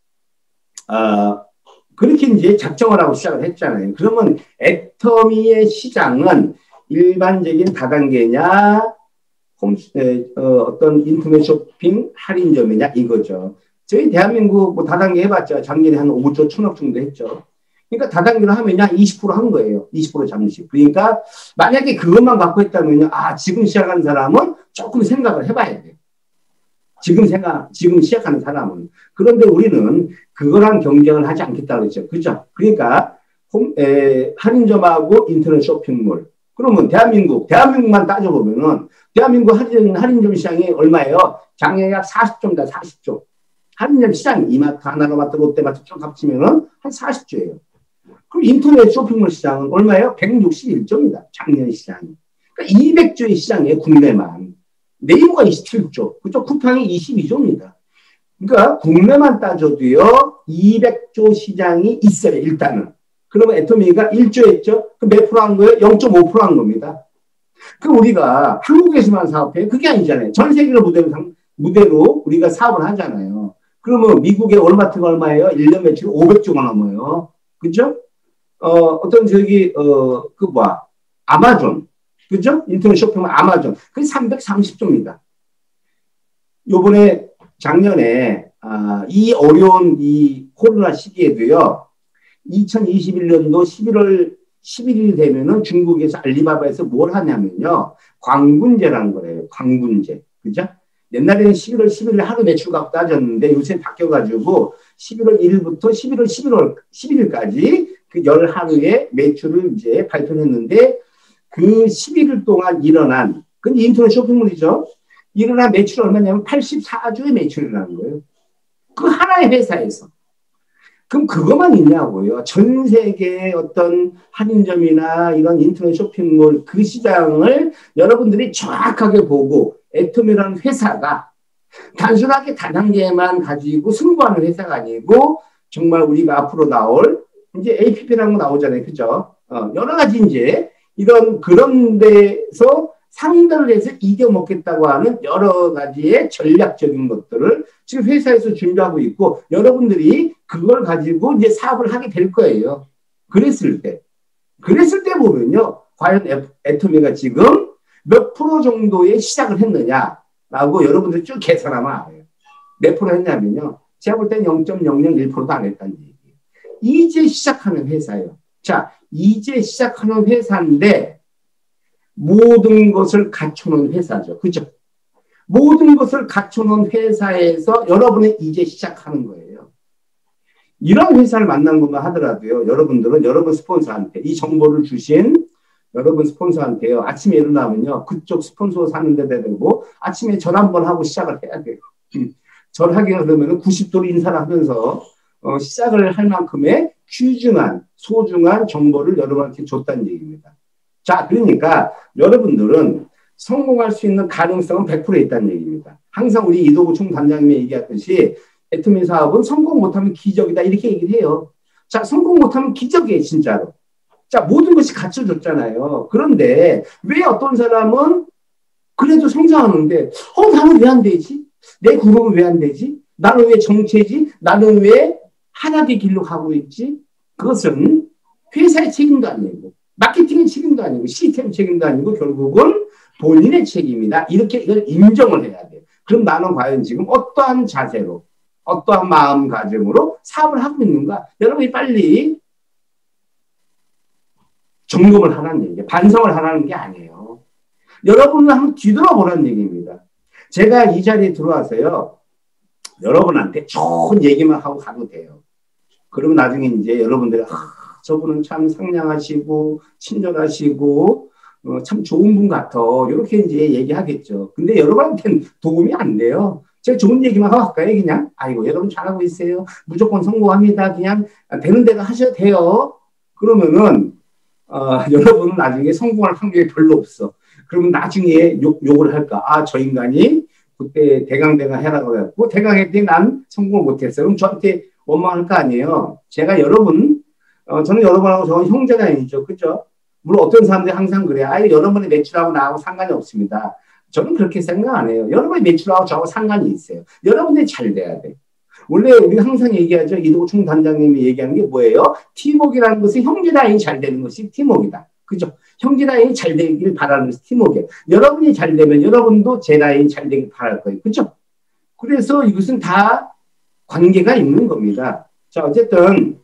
S1: 어, 그렇게 이제 작정을 하고 시작을 했잖아요. 그러면 애터미의 시장은 일반적인 다단계냐 홈, 에, 어, 어떤 인터넷 쇼핑 할인점이냐 이거죠. 저희 대한민국 뭐 다단계 해봤자 작년에 한 오조 천억 정도 했죠. 그러니까 다단계로 하면 한 이십 퍼센트 한 거예요. 이십 퍼센트 잠시. 그러니까 만약에 그것만 갖고 했다면요. 아, 지금 시작한 사람은 조금 생각을 해봐야 돼요. 지금 생각, 지금 시작하는 사람은. 그런데 우리는 그거랑 경쟁을 하지 않겠다 그랬죠. 그죠? 그러니까 홈, 에, 할인점하고 인터넷 쇼핑몰. 그러면 대한민국, 대한민국만 따져보면은 대한민국 할인, 할인점 시장이 얼마예요? 작년에 약 사십 조입니다. 사십 조. 할인점 시장, 이마트, 하나로마트, 롯데마트 쭉 합치면은 한 사십 조예요. 그럼 인터넷 쇼핑몰 시장은 얼마예요? 백육십일 조입니다. 작년 시장이. 그러니까 이백 조의 시장이에요. 국내만. 네이버가 이십칠 조. 그쪽 쿠팡이 이십이 조입니다. 그러니까 국내만 따져도요. 이백 조 시장이 있어요. 일단은. 그러면 애터미가 일 조 했죠? 그 몇 프로 한 거예요? 영 점 오 퍼센트 한 겁니다. 그 우리가 한국에서만 사업해요? 그게 아니잖아요. 전 세계를 무대로, 무대로 우리가 사업을 하잖아요. 그러면 미국의 월마트가 얼마예요? 일 년 매출 오백 조가 넘어요. 그죠? 어, 어떤 저기, 어, 그 뭐야. 아마존. 그죠? 인터넷 쇼핑몰 아마존. 그게 삼백삼십 조입니다. 요번에 작년에, 아, 이 어려운 이 코로나 시기에도요, 이천이십일 년도 십일월 십일일이 되면은 중국에서 알리바바에서 뭘 하냐면요. 광군제라는 거래요. 광군제. 그죠? 옛날에는 십일월 십일일 하루 매출 갖고 따졌는데 요새 바뀌어가지고 십일월 일일부터 십일월 십일월 십일일까지 그 열 하루의 매출을 이제 발표했는데 그 십일 일 동안 일어난, 근데 인터넷 쇼핑몰이죠. 일어난 매출이 얼마냐면 팔십사 조의 매출이라는 거예요. 그 하나의 회사에서. 그럼 그것만 있냐고요. 전 세계의 어떤 할인점이나 이런 인터넷 쇼핑몰 그 시장을 여러분들이 정확하게 보고 애터미라는 회사가 단순하게 다단계만 가지고 승부하는 회사가 아니고 정말 우리가 앞으로 나올 이제 에이피피라는 거 나오잖아요. 그죠? 어, 여러 가지 이제 이런 그런 데서 상대를 해서 이겨먹겠다고 하는 여러 가지의 전략적인 것들을 지금 회사에서 준비하고 있고 여러분들이 그걸 가지고 이제 사업을 하게 될 거예요. 그랬을 때. 그랬을 때 보면요. 과연 애터미가 지금 몇 프로 정도의 시작을 했느냐라고 여러분들이 쭉 계산하면 알아요. 몇 프로 했냐면요. 제가 볼 땐 영 점 영영일 퍼센트도 안 했다는 얘기예요. 이제 시작하는 회사예요. 자, 이제 시작하는 회사인데 모든 것을 갖춰놓은 회사죠. 그죠? 모든 것을 갖춰놓은 회사에서 여러분은 이제 시작하는 거예요. 이런 회사를 만난 것만 하더라도요. 여러분들은 여러분 스폰서한테 이 정보를 주신 여러분 스폰서한테요. 아침에 일어나면요. 그쪽 스폰서 사는 데다 대고 아침에 절 한번 하고 시작을 해야 돼요. 절 하게 되면 구십 도로 인사를 하면서 어, 시작을 할 만큼의 귀중한 소중한 정보를 여러분한테 줬다는 얘기입니다. 자, 그러니까 여러분들은 성공할 수 있는 가능성은 백 퍼센트 있다는 얘기입니다. 항상 우리 이도구 총단장님이 얘기했듯이 애터미 사업은 성공 못하면 기적이다 이렇게 얘기를 해요. 자, 성공 못하면 기적이에요, 진짜로. 자, 모든 것이 갖춰졌잖아요. 그런데 왜 어떤 사람은 그래도 성장하는데 어, 나는 왜 안 되지? 내 그룹은 왜 안 되지? 나는 왜 정체지? 나는 왜 하나의 길로 가고 있지? 그것은 회사의 책임도 아니고 마케팅의 책임도 아니고 시스템 책임도 아니고 결국은 본인의 책임이다. 이렇게 이걸 인정을 해야 돼요. 그럼 나는 과연 지금 어떠한 자세로 어떠한 마음가짐으로 사업을 하고 있는가? 여러분이 빨리 점검을 하라는 얘기예요. 반성을 하라는 게 아니에요. 여러분은 한번 뒤돌아보라는 얘기입니다. 제가 이 자리에 들어와서요, 여러분한테 좋은 얘기만 하고 가도 돼요. 그러면 나중에 이제 여러분들이, 아, 저분은 참 상냥하시고, 친절하시고, 어, 참 좋은 분 같아. 이렇게 이제 얘기하겠죠. 근데 여러분한테는 도움이 안 돼요. 제가 좋은 얘기만 하고 갈까요, 그냥? 아이고, 여러분 잘하고 있어요. 무조건 성공합니다. 그냥 되는 대로 하셔도 돼요. 그러면은, 어, 여러분은 나중에 성공할 확률이 별로 없어. 그러면 나중에 욕, 욕을 할까? 아, 저 인간이 그때 대강대강 해라고 해갖고, 대강했더니 난 성공을 못했어. 그럼 저한테 원망할 거 아니에요. 제가 여러분, 어, 저는 여러분하고 저는 형제가 아니죠. 그죠? 물론 어떤 사람들이 항상 그래요. 아예 여러분의 매출하고 나하고 상관이 없습니다. 저는 그렇게 생각 안 해요. 여러분의 매출하고 저하고 상관이 있어요. 여러분들이 잘 돼야 돼. 원래 우리가 항상 얘기하죠. 이도충 단장님이 얘기하는 게 뭐예요? 팀워크라는 것은 형제라인이 잘 되는 것이 팀워크이다. 그죠? 형제라인이 잘 되길 바라는 것이 팀워크예요. 여러분이 잘 되면 여러분도 제 라인이 잘 되길 바랄 거예요. 그죠? 그래서 이것은 다 관계가 있는 겁니다. 자, 어쨌든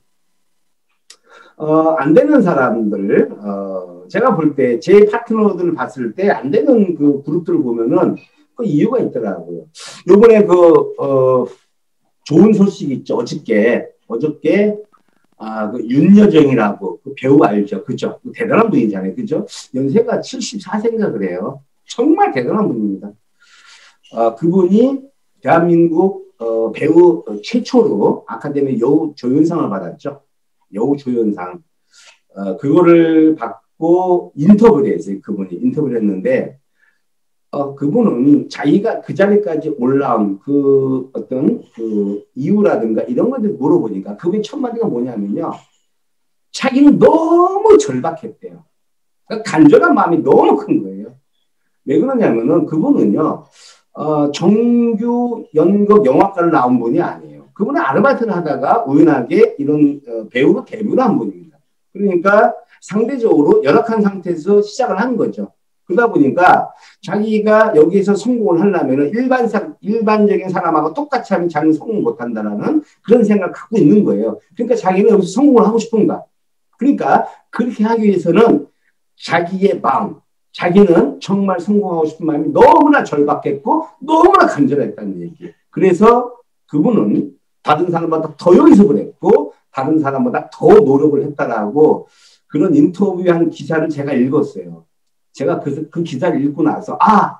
S1: 어, 안 되는 사람들, 어, 제가 볼 때, 제 파트너들을 봤을 때, 안 되는 그 그룹들을 보면은, 그 이유가 있더라고요. 요번에 그, 어, 좋은 소식이 있죠. 어저께, 어저께, 아, 그 윤여정이라고, 그 배우 알죠? 그죠? 대단한 분이잖아요. 그죠? 연세가 칠십사 세인가 그래요. 정말 대단한 분입니다. 아, 그분이 대한민국, 어, 배우 최초로 아카데미 여우 조연상을 받았죠. 여우 조연상. 어, 그거를 받고 인터뷰를 했어요. 그분이 인터뷰를 했는데, 어, 그분은 자기가 그 자리까지 올라온 그 어떤 그 이유라든가 이런 것들 물어보니까 그분의 첫 마디가 뭐냐면요. 자기는 너무 절박했대요. 그러니까 간절한 마음이 너무 큰 거예요. 왜 그러냐면은 그분은요, 어, 정규 연극 영화과를 나온 분이 아니에요. 그분은 아르바이트를 하다가 우연하게 이런 어, 배우로 데뷔를 한 분입니다. 그러니까 상대적으로 열악한 상태에서 시작을 한 거죠. 그러다 보니까 자기가 여기에서 성공을 하려면 일반 사, 일반적인 사람하고 똑같이 하면 자기는 성공 못 한다라는 그런 생각을 갖고 있는 거예요. 그러니까 자기는 여기서 성공을 하고 싶은가. 그러니까 그렇게 하기 위해서는 자기의 마음, 자기는 정말 성공하고 싶은 마음이 너무나 절박했고 너무나 간절했다는 얘기예요. 그래서 그분은 다른 사람보다 더 연습을 했고 다른 사람보다 더 노력을 했다라고 그런 인터뷰한 기사를 제가 읽었어요. 제가 그, 그 기사를 읽고 나서 아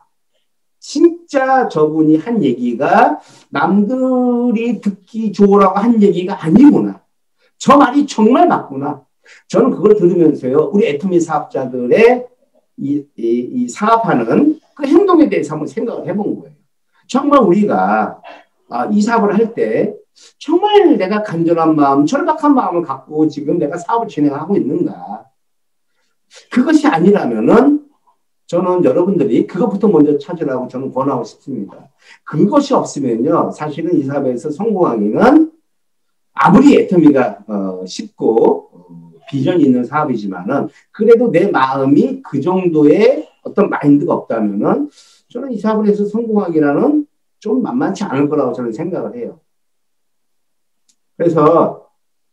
S1: 진짜 저분이 한 얘기가 남들이 듣기 좋으라고 한 얘기가 아니구나. 저 말이 정말 맞구나. 저는 그걸 들으면서요. 우리 애터미 사업자들의 이, 이, 이 사업하는 그 행동에 대해서 한번 생각을 해본 거예요. 정말 우리가 아, 이 사업을 할 때 정말 내가 간절한 마음, 절박한 마음을 갖고 지금 내가 사업을 진행하고 있는가. 그것이 아니라면은 저는 여러분들이 그것부터 먼저 찾으라고 저는 권하고 싶습니다. 그것이 없으면요. 사실은 이 사업에서 성공하기는 아무리 애터미가 어, 쉽고 어, 비전이 있는 사업이지만은 그래도 내 마음이 그 정도의 어떤 마인드가 없다면은 저는 이 사업을 해서 성공하기라는 좀 만만치 않을 거라고 저는 생각을 해요. 그래서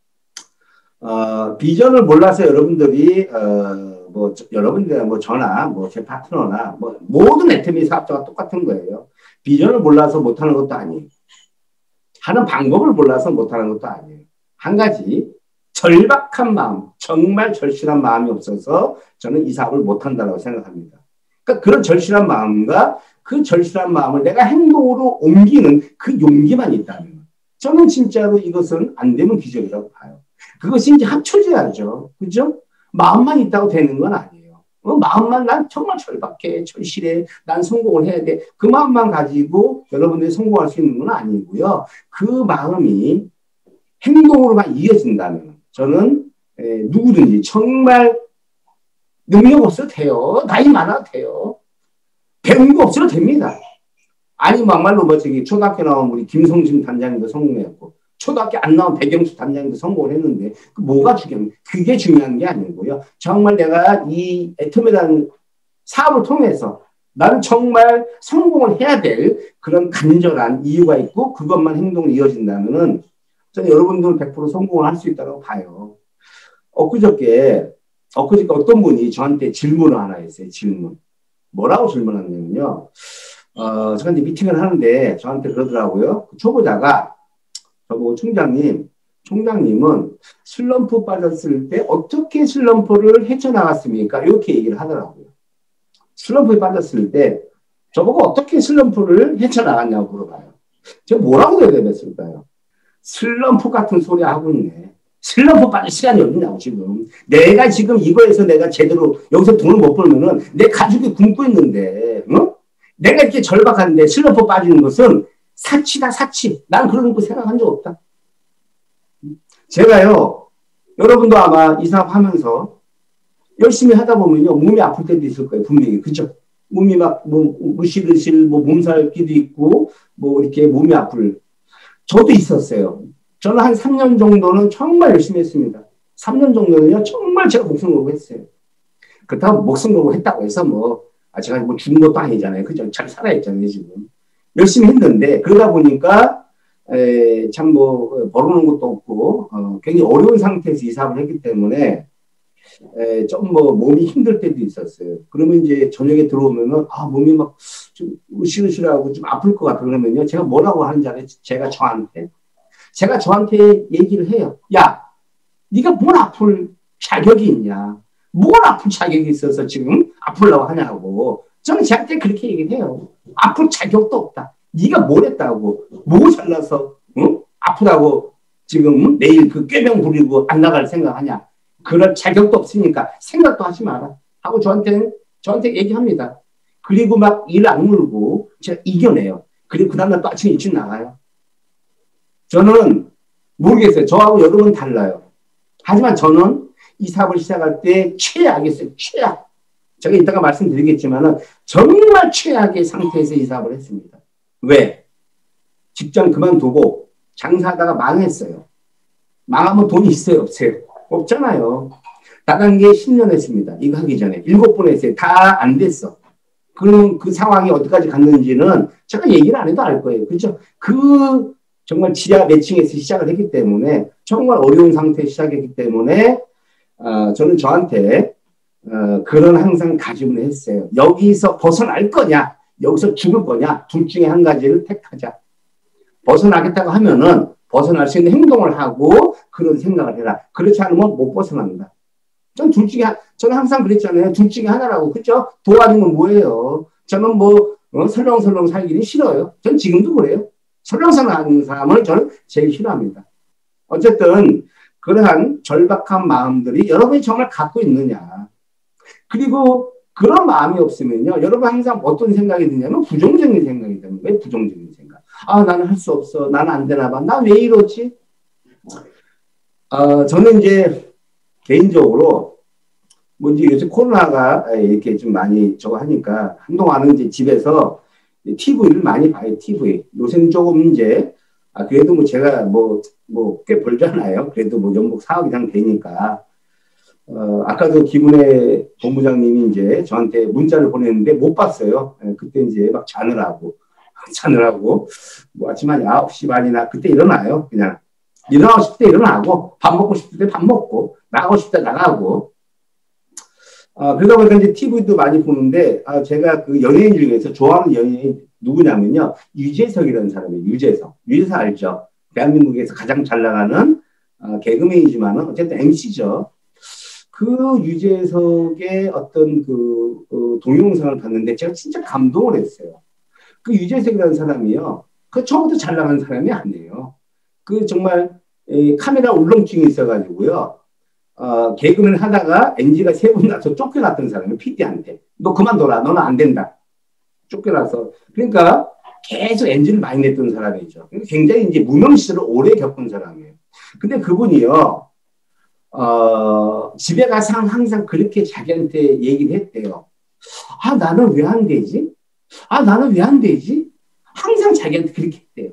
S1: 어, 비전을 몰라서 여러분들이 어, 뭐 저, 여러분들 뭐 저나 뭐 제 파트너나 뭐 모든 애터미 사업자가 똑같은 거예요. 비전을 몰라서 못하는 것도 아니에요. 하는 방법을 몰라서 못하는 것도 아니에요. 한 가지 절박한 마음, 정말 절실한 마음이 없어서 저는 이 사업을 못한다고 생각합니다. 그러니까 그런 절실한 마음과 그 절실한 마음을 내가 행동으로 옮기는 그 용기만 있다면 저는 진짜로 이것은 안 되면 기적이라고 봐요. 그것이 이제 합쳐져야죠. 그죠? 마음만 있다고 되는 건 아니에요. 어, 마음만 난 정말 절박해, 절실해, 난 성공을 해야 돼. 그 마음만 가지고 여러분들이 성공할 수 있는 건 아니고요. 그 마음이 행동으로만 이어진다면 저는 에, 누구든지 정말 능력 없어도 돼요. 나이 많아도 돼요. 배운 거 없어도 됩니다. 아니 막말로 뭐 저기 초등학교 나온 우리 김성진 단장님도 성공했고 초등학교 안 나온 백영수 단장님도 성공을 했는데 그 뭐가 중요한 그게 중요한 게 아니고요. 정말 내가 이 애터미라는 사업을 통해서 나는 정말 성공을 해야 될 그런 간절한 이유가 있고 그것만 행동으로 이어진다면은 저는 여러분들은 백 퍼센트 성공을 할 수 있다고 봐요. 엊그저께 엊그저께 어떤 분이 저한테 질문을 하나 했어요. 질문. 뭐라고 질문하냐면요. 어, 제가 이제 미팅을 하는데 저한테 그러더라고요. 그 초보자가 저보고 총장님, 총장님은 슬럼프 빠졌을 때 어떻게 슬럼프를 헤쳐나갔습니까? 이렇게 얘기를 하더라고요. 슬럼프에 빠졌을 때 저보고 어떻게 슬럼프를 헤쳐나갔냐고 물어봐요. 제가 뭐라고 대답했을까요? 슬럼프 같은 소리 하고 있네. 슬럼프 빠질 시간이 어딨냐고, 지금. 내가 지금 이거에서 내가 제대로 여기서 돈을 못 벌면은 내 가족이 굶고 있는데, 어? 내가 이렇게 절박한데 슬럼프 빠지는 것은 사치다, 사치. 난 그런 거 생각한 적 없다. 제가요, 여러분도 아마 이 사업 하면서 열심히 하다 보면요, 몸이 아플 때도 있을 거예요, 분명히. 그죠? 몸이 막, 뭐, 무시르실, 뭐, 몸살기도 있고, 뭐, 이렇게 몸이 아플. 저도 있었어요. 저는 한 삼 년 정도는 정말 열심히 했습니다. 삼 년 정도는요, 정말 제가 목숨 걸고 했어요. 그렇다고 목숨 걸고 했다고 해서 뭐, 아, 제가 뭐 죽은 것도 아니잖아요. 그죠? 잘 살아있잖아요, 지금. 열심히 했는데, 그러다 보니까, 에, 참 뭐, 벌어놓은 것도 없고, 어, 굉장히 어려운 상태에서 이 사업을 했기 때문에, 에, 좀 뭐, 몸이 힘들 때도 있었어요. 그러면 이제 저녁에 들어오면은, 아, 몸이 막 좀 으실으실하고 좀 아플 것 같아. 그러면요, 제가 뭐라고 하는지 알아요? 제가 저한테. 제가 저한테 얘기를 해요. 야, 네가 뭘 아플 자격이 있냐? 뭘 아플 자격이 있어서 지금 아플라고 하냐고. 저는 저한테 그렇게 얘기를 해요. 아플 자격도 없다. 네가 뭘 했다고. 뭐 잘나서 응? 아프다고 지금 내일 그 꾀병 부리고 안 나갈 생각하냐. 그럴 자격도 없으니까 생각도 하지 마라. 하고 저한테는 저한테 얘기합니다. 그리고 막 일 악물고 제가 이겨내요. 그리고 그 다음날 또 아침에 일찍 나가요. 저는 모르겠어요. 저하고 여러분 달라요. 하지만 저는 이 사업을 시작할 때 최악이었어요. 최악. 제가 이따가 말씀드리겠지만은 정말 최악의 상태에서 이 사업을 했습니다. 왜? 직장 그만두고 장사하다가 망했어요. 망하면 돈이 있어요? 없어요? 없잖아요. 다단계 십 년 했습니다. 이거 하기 전에. 일곱 번 했어요. 다 안 됐어. 그럼 그 상황이 어디까지 갔는지는 제가 얘기를 안 해도 알 거예요. 그렇죠? 그 정말 지하 매칭에서 시작을 했기 때문에 정말 어려운 상태에서 시작했기 때문에 어, 저는 저한테 어, 그런 항상 다짐을 했어요. 여기서 벗어날 거냐 여기서 죽을 거냐 둘 중에 한 가지를 택하자. 벗어나겠다고 하면은 벗어날 수 있는 행동을 하고 그런 생각을 해라. 그렇지 않으면 못 벗어난다. 전 둘 중에 저는 항상 그랬잖아요. 둘 중에 하나라고. 그렇죠? 도와주면 뭐예요? 저는 뭐 어, 설렁설렁 살기는 싫어요. 전 지금도 그래요. 설렁설렁 하는 사람을 저는 제일 싫어합니다. 어쨌든 그러한 절박한 마음들이 여러분이 정말 갖고 있느냐. 그리고 그런 마음이 없으면요. 여러분 항상 어떤 생각이 드냐면 부정적인 생각이 드는 거예요. 부정적인 생각. 아, 나는 할 수 없어. 나는 안 되나 봐. 나 왜 이러지? 어, 저는 이제 개인적으로 뭐 이제 요새 코로나가 이렇게 좀 많이 저거 하니까 한동안은 이제 집에서 티비를 많이 봐요. 티비. 요새는 조금 이제 아 그래도 뭐 제가 뭐 뭐 꽤 벌잖아요. 그래도 뭐 연봉 사억 이상 되니까. 어 아까도 김은혜 본부장님이 이제 저한테 문자를 보냈는데 못 봤어요. 예, 그때 이제 막 자느라고 자느라고 뭐 아침 한 아홉 시 반이나 그때 일어나요. 그냥 일어나고 싶을 때 일어나고 밥 먹고 싶을 때 밥 먹고 나가고 싶을 때 나가고. 아, 그러다 보니까 이제 티비도 많이 보는데, 아, 제가 그 연예인 중에서 좋아하는 연예인 누구냐면요. 유재석이라는 사람이에요. 유재석. 유재석 알죠? 대한민국에서 가장 잘 나가는 어, 개그맨이지만은 어쨌든 엠씨죠. 그 유재석의 어떤 그 어, 동영상을 봤는데 제가 진짜 감동을 했어요. 그 유재석이라는 사람이요. 그 처음부터 잘 나가는 사람이 아니에요. 그 정말 에, 카메라 울렁증이 있어가지고요. 어, 개그맨 하다가 엔지가 세 번 나서 쫓겨났던 사람이 피디한테. 너 그만둬라. 너는 안 된다. 쫓겨나서. 그러니까 계속 엔지를 많이 냈던 사람이죠. 굉장히 이제 무명 시절을 오래 겪은 사람이에요. 근데 그분이요, 어, 집에 가서 항상 그렇게 자기한테 얘기를 했대요. 아, 나는 왜 안 되지? 아, 나는 왜 안 되지? 항상 자기한테 그렇게 했대요.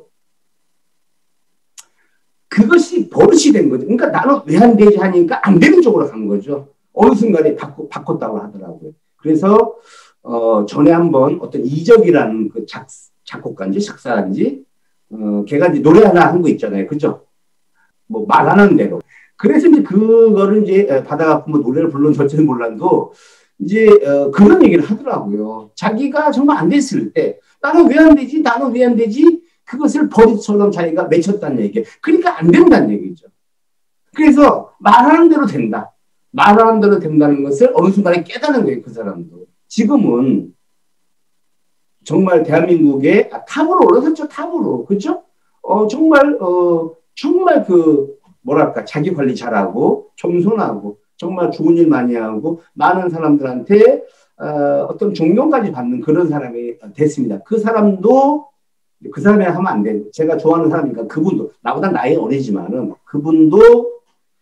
S1: 그것이 버릇이 된 거죠. 그러니까 나는 왜 안 되지 하니까 안 되는 쪽으로 간 거죠. 어느 순간에 바꾸, 바꿨다고 하더라고요. 그래서, 어, 전에 한번 어떤 이적이라는 그 작, 작곡가인지 작사인지, 어, 걔가 이제 노래 하나 한 거 있잖아요. 그죠? 뭐 말하는 대로. 그래서 이제 그거를 이제 받아갖고 뭐 노래를 불러줬지는 몰라도 이제 어, 그런 얘기를 하더라고요. 자기가 정말 안 됐을 때 나는 왜 안 되지? 나는 왜 안 되지? 그것을 버릇처럼 자기가 맺혔다는 얘기예요. 그러니까 안 된다는 얘기죠. 그래서 말하는 대로 된다. 말하는 대로 된다는 것을 어느 순간에 깨닫는 거예요. 그 사람도. 지금은 정말 대한민국의 탑으로 올라섰죠. 탑으로. 그렇죠? 어, 정말 어, 정말 그 뭐랄까 자기 관리 잘하고 겸손하고 정말 좋은 일 많이 하고 많은 사람들한테 어, 어떤 존경까지 받는 그런 사람이 됐습니다. 그 사람도 그 사람이 하면 안 돼요. 제가 좋아하는 사람이니까 그분도 나보다 나이 어리지만은 그분도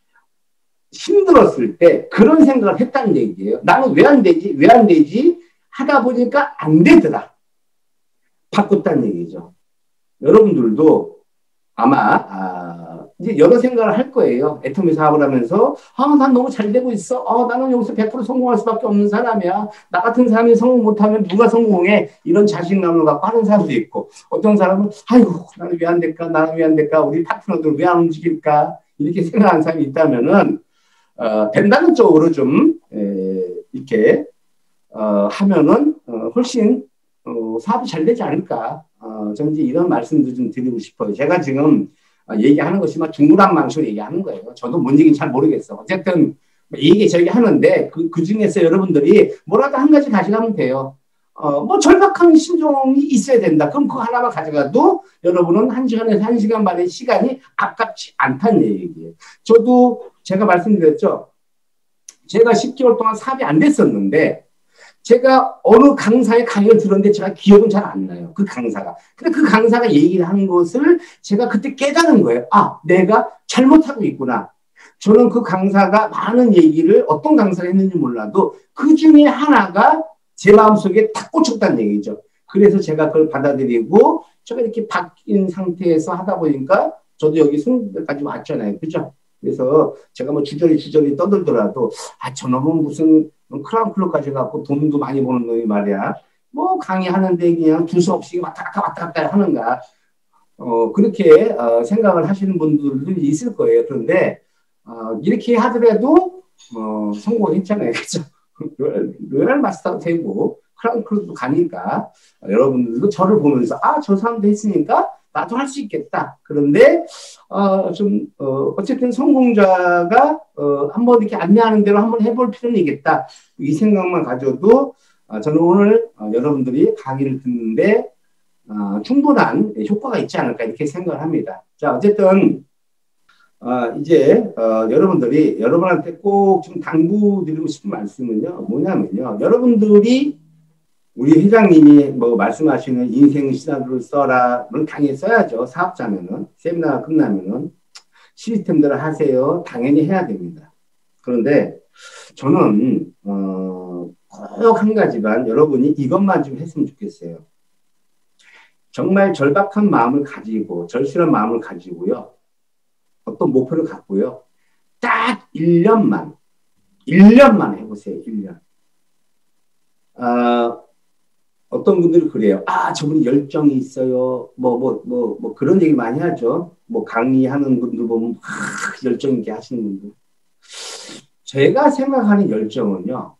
S1: 힘들었을 때 그런 생각을 했다는 얘기예요. 나는 왜 안 되지? 왜 안 되지? 하다 보니까 안 되더라. 바꿨다는 얘기죠. 여러분들도 아마 아, 이제 여러 생각을 할 거예요. 애터미 사업을 하면서 아, 난 너무 잘 되고 있어. 어, 나는 여기서 백 퍼센트 성공할 수밖에 없는 사람이야. 나 같은 사람이 성공 못하면 누가 성공해? 이런 자신감을 갖고 하는 사람도 있고 어떤 사람은 아이고 나는 왜 안 될까? 나는 왜 안 될까? 우리 파트너들 왜 안 움직일까? 이렇게 생각하는 사람이 있다면은 어, 된다는 쪽으로 좀 에, 이렇게 어, 하면은 어, 훨씬 어, 사업이 잘 되지 않을까. 어, 저는 이제 이런 말씀도 좀 드리고 싶어요. 제가 지금 어, 얘기하는 것이 막 중구난방식으로 얘기하는 거예요. 저도 뭔 얘기인지 잘 모르겠어. 어쨌든 얘기 저기 하는데 그, 그 중에서 여러분들이 뭐라도 한 가지 가져가면 돼요. 어, 뭐 절박한 심정이 있어야 된다. 그럼 그거 하나만 가져가도 여러분은 한 시간에서 한 시간 반의 시간이 아깝지 않다는 얘기예요. 저도 제가 말씀드렸죠. 제가 십 개월 동안 사업이 안 됐었는데 제가 어느 강사의 강의를 들었는데 제가 기억은 잘 안 나요. 그 강사가. 근데 그 강사가 얘기를 한 것을 제가 그때 깨달은 거예요. 아, 내가 잘못하고 있구나. 저는 그 강사가 많은 얘기를 어떤 강사가 했는지 몰라도 그 중에 하나가 제 마음속에 탁 꽂혔다는 얘기죠. 그래서 제가 그걸 받아들이고 제가 이렇게 바뀐 상태에서 하다 보니까 저도 여기 승까지 왔잖아요. 그죠? 그래서 제가 뭐 주저리 주저리 떠들더라도 아, 저놈은 무슨 크라운 클럽까지 갖고 돈도 많이 버는 놈이 말이야. 뭐 강의하는데 그냥 두서없이 왔다 갔다 왔다 갔다 하는가. 어, 그렇게 어, 생각을 하시는 분들도 있을 거예요. 그런데 어, 이렇게 하더라도 어, 성공했잖아요. 그죠? 로얄 마스터도 되고 크라운 클럽도 가니까 어, 여러분들도 저를 보면서 아, 저 사람도 했으니까 나도 할 수 있겠다. 그런데 어, 좀 어, 어쨌든 성공자가 어, 한번 이렇게 안내하는 대로 한번 해볼 필요는 있겠다. 이 생각만 가져도 어, 저는 오늘 어, 여러분들이 강의를 듣는데 어, 충분한 효과가 있지 않을까 이렇게 생각을 합니다. 자, 어쨌든 어, 이제 어, 여러분들이 여러분한테 꼭 좀 당부드리고 싶은 말씀은요. 뭐냐면요. 여러분들이 우리 회장님이 뭐 말씀하시는 인생 시나리오를 써라를 당연히 써야죠. 사업자면은 세미나가 끝나면은 시스템대로 하세요. 당연히 해야 됩니다. 그런데 저는 어, 꼭 한 가지만 여러분이 이것만 좀 했으면 좋겠어요. 정말 절박한 마음을 가지고 절실한 마음을 가지고요. 어떤 목표를 갖고요. 딱 일 년만 일 년만 해보세요. 일 년. 어, 어떤 분들이 그래요. 아, 저분이 열정이 있어요. 뭐, 뭐, 뭐, 뭐, 그런 얘기 많이 하죠. 뭐, 강의하는 분들 보면, 아, 열정 있게 하시는 분들. 제가 생각하는 열정은요,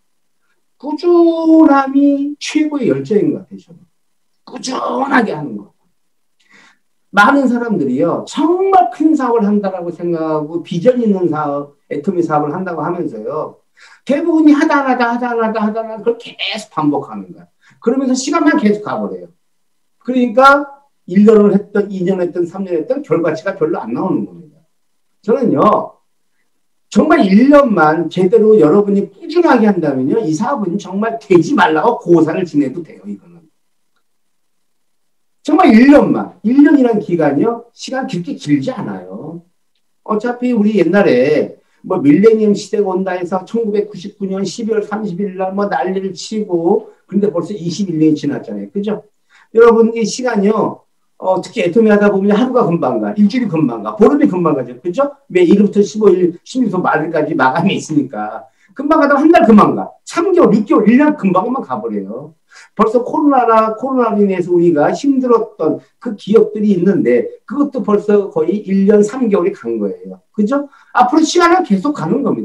S1: 꾸준함이 최고의 열정인 것 같아요, 저는. 꾸준하게 하는 거. 많은 사람들이요, 정말 큰 사업을 한다라고 생각하고, 비전 있는 사업, 애터미 사업을 한다고 하면서요, 대부분이 하다 하다 하다 하다 하다 하다 그걸 계속 반복하는 거야. 그러면서 시간만 계속 가버려요. 그러니까 일 년을 했던, 이 년 했던, 삼 년 했던 결과치가 별로 안 나오는 겁니다. 저는요, 정말 일 년만 제대로 여러분이 꾸준하게 한다면요, 이 사업은 정말 되지 말라고 고사를 지내도 돼요, 이거는. 정말 일 년만. 일 년이라는 기간이요, 시간 그렇게 길지 않아요. 어차피 우리 옛날에 뭐 밀레니엄 시대가 온다 해서 천구백구십구 년 십이월 삼십일 날 뭐 난리를 치고 근데 벌써 이십일 년이 지났잖아요. 그죠? 여러분 이 시간이요. 어, 특히 애터미 하다 보면 하루가 금방 가. 일주일이 금방 가. 보름이 금방 가죠. 그죠? 매 일부터 십오일, 십육일 말일까지 마감이 있으니까. 금방 가다가 한 달 금방 가. 삼 개월, 육 개월, 일 년 금방만 가버려요. 벌써 코로나나 코로나로 인해서 우리가 힘들었던 그 기억들이 있는데 그것도 벌써 거의 일 년 삼 개월이 간 거예요. 그죠? 앞으로 시간은 계속 가는 겁니다.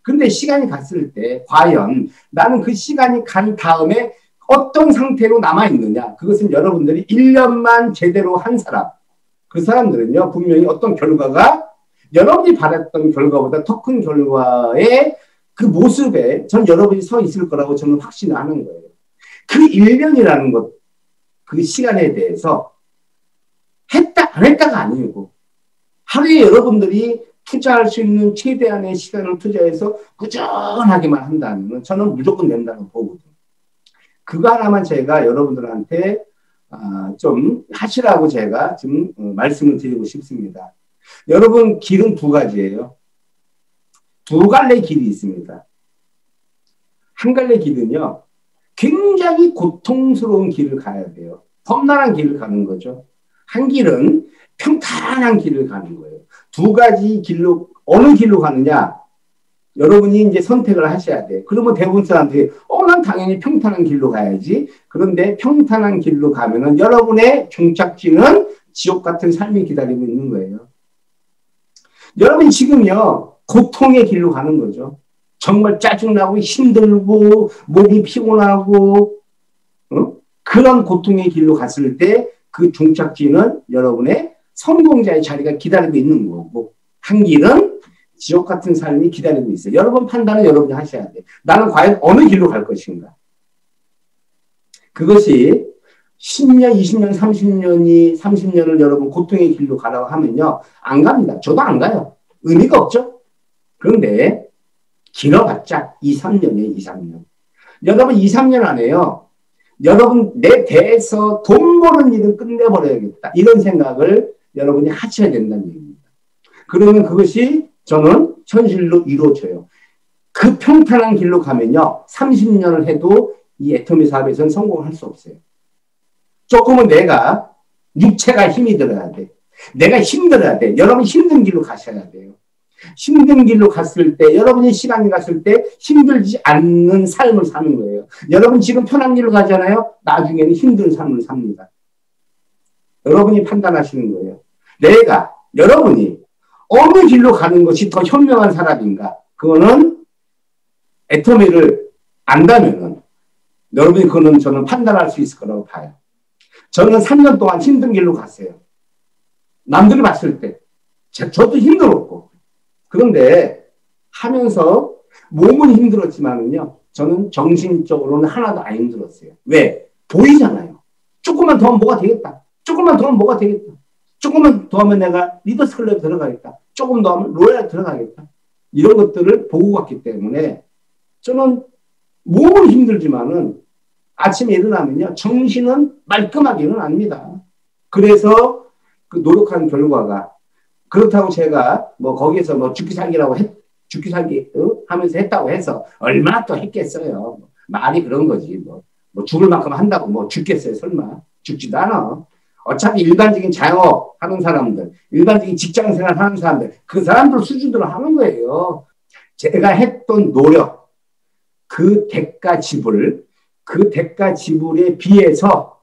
S1: 근데 시간이 갔을 때 과연 나는 그 시간이 간 다음에 어떤 상태로 남아있느냐. 그것은 여러분들이 일 년만 제대로 한 사람. 그 사람들은요. 분명히 어떤 결과가 여러분이 바랐던 결과보다 더 큰 결과의 그 모습에 전 여러분이 서 있을 거라고 저는 확신하는 거예요. 그 일 년이라는 것, 그 시간에 대해서 했다 안 했다가 아니고 하루에 여러분들이 투자할 수 있는 최대한의 시간을 투자해서 꾸준하게만 한다면 저는 무조건 된다고 보거든요. 그거 하나만 제가 여러분들한테 아, 좀 하시라고 제가 좀 말씀을 드리고 싶습니다. 여러분 길은 두 가지예요. 두 갈래 길이 있습니다. 한 갈래 길은요. 굉장히 고통스러운 길을 가야 돼요. 험난한 길을 가는 거죠. 한 길은 평탄한 길을 가는 거예요. 두 가지 길로 어느 길로 가느냐 여러분이 이제 선택을 하셔야 돼. 그러면 대부분 사람들이 어, 난 당연히 평탄한 길로 가야지. 그런데 평탄한 길로 가면은 여러분의 종착지는 지옥 같은 삶이 기다리고 있는 거예요. 여러분 지금요 고통의 길로 가는 거죠. 정말 짜증나고 힘들고 몸이 피곤하고 어? 그런 고통의 길로 갔을 때 그 종착지는 여러분의 성공자의 자리가 기다리고 있는 거고 한 길은 지옥 같은 삶이 기다리고 있어요. 여러분 판단은 여러분이 하셔야 돼요. 나는 과연 어느 길로 갈 것인가. 그것이 십 년, 이십 년, 삼십 년이 삼십 년을 여러분 고통의 길로 가라고 하면요. 안 갑니다. 저도 안 가요. 의미가 없죠. 그런데 길어봤자 이, 삼 년이에요. 이, 삼 년. 여러분 이, 삼 년 안에요. 여러분 내 대에서 돈 버는 일을 끝내버려야겠다. 이런 생각을 여러분이 하셔야 된다는 얘기입니다. 그러면 그것이 저는 현실로 이루어져요. 그 평탄한 길로 가면요. 삼십 년을 해도 이 애터미 사업에서는 성공할 수 없어요. 조금은 내가 육체가 힘이 들어야 돼. 내가 힘들어야 돼. 여러분 힘든 길로 가셔야 돼요. 힘든 길로 갔을 때 여러분이 시간이 갔을 때 힘들지 않는 삶을 사는 거예요. 여러분 지금 편한 길로 가잖아요. 나중에는 힘든 삶을 삽니다. 여러분이 판단하시는 거예요. 내가 여러분이 어느 길로 가는 것이 더 현명한 사람인가. 그거는 애터미를 안다면은 여러분이 그거는 저는 판단할 수 있을 거라고 봐요. 저는 삼 년 동안 힘든 길로 갔어요. 남들이 봤을 때 저도 힘들었고 그런데 하면서 몸은 힘들었지만은요. 저는 정신적으로는 하나도 안 힘들었어요. 왜? 보이잖아요. 조금만 더 하면 뭐가 되겠다. 조금만 더 하면 뭐가 되겠다. 조금만 더 하면 내가 리더스 클럽에 들어가겠다. 조금 더 하면 로얄에 들어가겠다. 이런 것들을 보고 갔기 때문에 저는 몸은 힘들지만은 아침에 일어나면요. 정신은 말끔하게 일어납니다. 그래서 그 노력한 결과가 그렇다고 제가 뭐 거기에서 뭐 죽기 살기라고 했, 죽기 살기 어? 하면서 했다고 해서 얼마나 또 했겠어요. 말이 그런 거지. 뭐, 뭐 죽을 만큼 한다고 뭐 죽겠어요. 설마. 죽지도 않아. 어차피 일반적인 자영업 하는 사람들, 일반적인 직장 생활 하는 사람들, 그 사람들 수준으로 하는 거예요. 제가 했던 노력, 그 대가 지불, 그 대가 지불에 비해서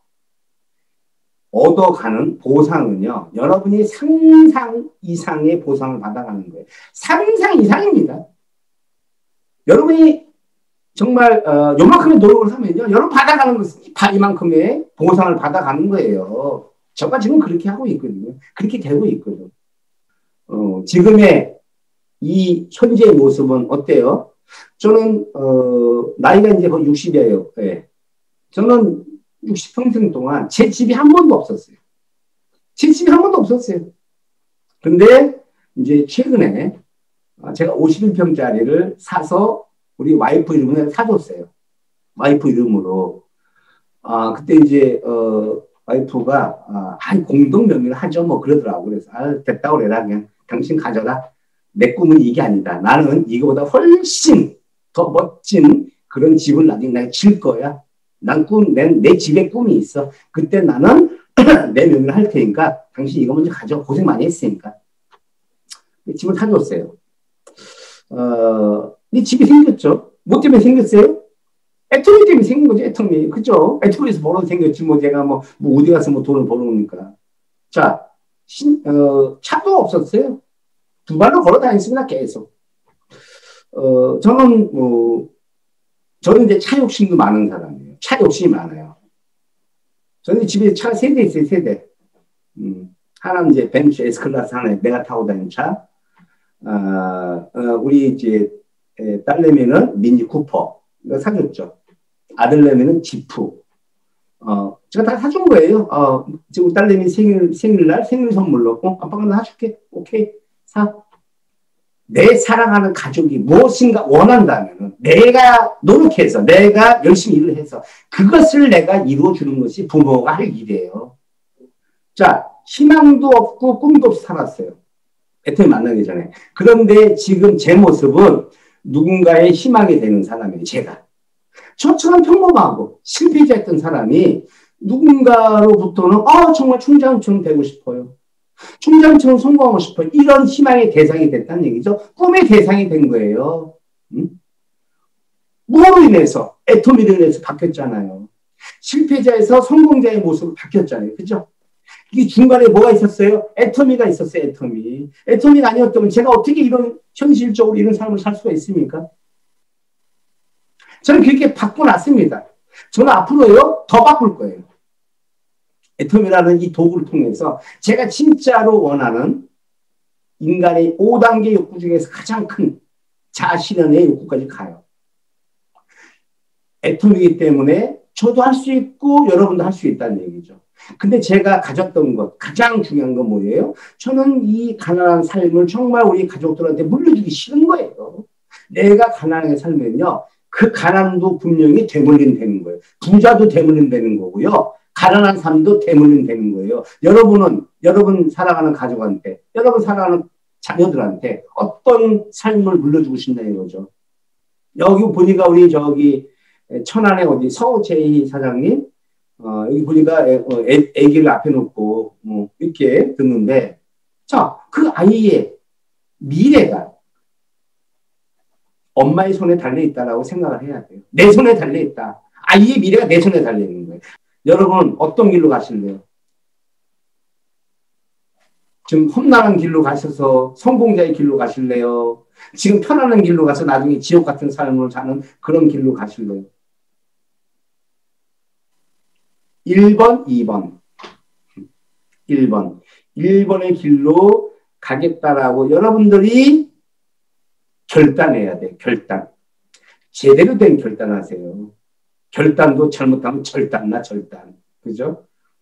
S1: 얻어가는 보상은요. 여러분이 상상 이상의 보상을 받아가는 거예요. 상상 이상입니다. 여러분이 정말 어, 요만큼의 노력을 하면요. 여러분 받아가는 것은 이만큼의 보상을 받아가는 거예요. 저가 지금 그렇게 하고 있거든요. 그렇게 되고 있거든요. 어, 지금의 이 현재의 모습은 어때요? 저는 어, 나이가 이제 거의 육십이에요. 네. 저는 육십 평생 동안 제 집이 한 번도 없었어요. 제 집이 한 번도 없었어요. 근데 이제 최근에 제가 오십일 평짜리를 사서 우리 와이프 이름으로 사줬어요. 와이프 이름으로. 아, 그때 이제, 어, 와이프가, 아, 아이, 공동 명의를 하죠. 뭐 그러더라고. 그래서, 아, 됐다고 그래라. 그냥 당신 가져라. 내 꿈은 이게 아니다. 나는 이거보다 훨씬 더 멋진 그런 집을 나중에 내가 질 거야. 난 꿈, 내, 내 집에 꿈이 있어. 그때 나는 내 명의를 할 테니까 당신 이거 먼저 가져. 고생 많이 했으니까. 집을 사줬어요. 어, 이 집이 생겼죠. 뭐 때문에 생겼어요? 애터미 때문에 생긴 거죠, 애터미. 그죠? 애터미에서 벌어서 생겼지, 뭐, 제가 뭐, 뭐, 어디 가서 뭐 돈을 벌어오니까. 자, 신, 어, 차도 없었어요. 두 발로 걸어 다녔습니다, 계속. 어, 저는, 뭐, 저는 이제 차 욕심도 많은 사람이에요. 차 욕심이 많아요. 저는 집에 차 세 대 있어요, 세 대. 음, 하나는 이제 벤츠 S클래스 하나 내가 타고 다니는 차. 아, 어, 우리 이제 에, 딸내미는 미니 쿠퍼. 이거 사줬죠. 아들내미는 지프. 어, 제가 다 사준 거예요. 어, 지금 딸내미 생일, 생일날 생일 선물로, 어, 아빠가 나 사줄게. 오케이. 사. 내 사랑하는 가족이 무엇인가 원한다면 내가 노력해서 내가 열심히 일을 해서 그것을 내가 이루어주는 것이 부모가 할 일이에요. 자, 희망도 없고 꿈도 없이 살았어요. 애터미 만나기 전에. 그런데 지금 제 모습은 누군가의 희망이 되는 사람이에요. 제가. 저처럼 평범하고 실패자였던 사람이 누군가로부터는 아 정말 총장처럼 되고 싶어요. 총장처럼 성공하고 싶어요. 이런 희망의 대상이 됐다는 얘기죠. 꿈의 대상이 된 거예요. 응? 뭐로 인해서? 애터미로 인해서 바뀌었잖아요. 실패자에서 성공자의 모습으로 바뀌었잖아요. 그죠? 이 중간에 뭐가 있었어요? 애터미가 있었어요. 애터미. 애터미가 아니었다면 제가 어떻게 이런 현실적으로 이런 삶을 살 수가 있습니까? 저는 그렇게 바꿔놨습니다. 저는 앞으로요 더 바꿀 거예요. 애터미라는 이 도구를 통해서 제가 진짜로 원하는 인간의 오 단계 욕구 중에서 가장 큰 자아실현의 욕구까지 가요. 애터미이기 때문에 저도 할 수 있고 여러분도 할 수 있다는 얘기죠. 근데 제가 가졌던 것, 가장 중요한 건 뭐예요? 저는 이 가난한 삶을 정말 우리 가족들한테 물려주기 싫은 거예요. 내가 가난하게 살면요. 그 가난도 분명히 되물림 되는 거예요. 부자도 되물림 되는 거고요. 가난한 삶도 되물림 되는 거예요. 여러분은, 여러분 사랑하는 가족한테, 여러분 사랑하는 자녀들한테 어떤 삶을 물려주고 싶나 이거죠. 여기 보니까 우리 저기 천안에 어디 서우제이 사장님, 어, 여기 보니까 애, 애, 애기를 앞에 놓고 뭐 이렇게 듣는데, 자, 그 아이의 미래가 엄마의 손에 달려있다라고 생각을 해야 돼요. 내 손에 달려있다. 아이의 미래가 내 손에 달려있는 거예요. 여러분 어떤 길로 가실래요? 지금 험난한 길로 가셔서 성공자의 길로 가실래요? 지금 편안한 길로 가서 나중에 지옥 같은 삶을 사는 그런 길로 가실래요? 일 번, 이 번. 일 번. 일 번의 길로 가겠다라고 여러분들이 결단해야 돼요. 결단. 제대로 된 결단하세요. 결단도 잘못하면 절단나 절단. 그죠?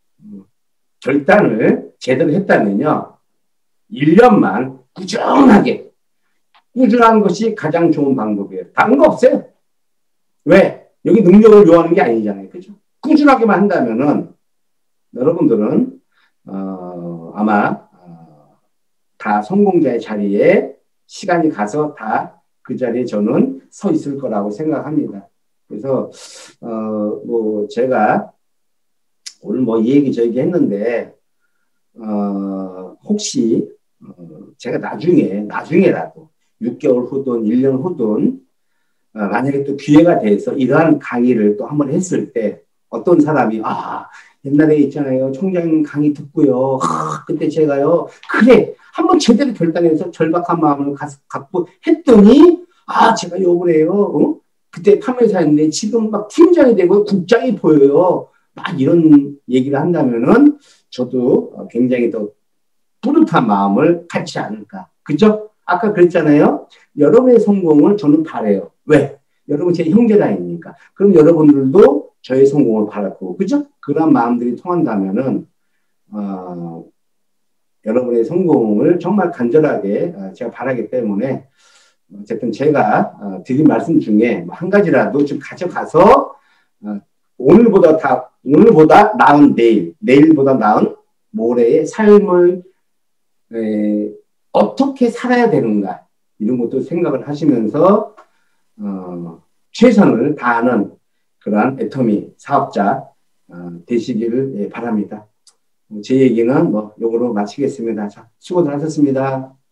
S1: 결단을 제대로 했다면요. 일 년만 꾸준하게. 꾸준한 것이 가장 좋은 방법이에요. 다른 거 없어요. 왜? 여기 능력을 요하는 게 아니잖아요. 그죠? 꾸준하게만 한다면은 여러분들은 어, 아마 어, 다 성공자의 자리에 시간이 가서 다 그 자리에 저는 서 있을 거라고 생각합니다. 그래서 어, 뭐 제가 오늘 뭐 이 얘기 저 얘기 했는데 어, 혹시 어, 제가 나중에 나중에라도 육 개월 후든 일 년 후든 어, 만약에 또 기회가 돼서 이러한 강의를 또 한번 했을 때 어떤 사람이 아 옛날에 있잖아요 총장 강의 듣고요 아, 그때 제가요 그래 한번 제대로 결단해서 절박한 마음을 가, 갖고 했더니 아 제가 요번에요 어? 그때 판매사였는데 지금 막 팀장이 되고 국장이 보여요 막 이런 얘기를 한다면은 저도 굉장히 더 뿌듯한 마음을 갖지 않을까 그죠? 아까 그랬잖아요 여러분의 성공을 저는 바라요 왜? 여러분 제 형제 아닙니까? 그럼 여러분들도 저의 성공을 바랄 거고 그죠? 그런 마음들이 통한다면은 어, 여러분의 성공을 정말 간절하게 어, 제가 바라기 때문에 어쨌든 제가 어, 드린 말씀 중에 한 가지라도 좀 가져가서 어, 오늘보다 다 오늘보다 나은 내일, 내일보다 나은 모레의 삶을 에, 어떻게 살아야 되는가 이런 것도 생각을 하시면서 어, 최선을 다하는 그러한 애터미 사업자 어, 되시기를 예, 바랍니다. 제 얘기는 뭐 요거로 마치겠습니다. 자, 수고들 하셨습니다.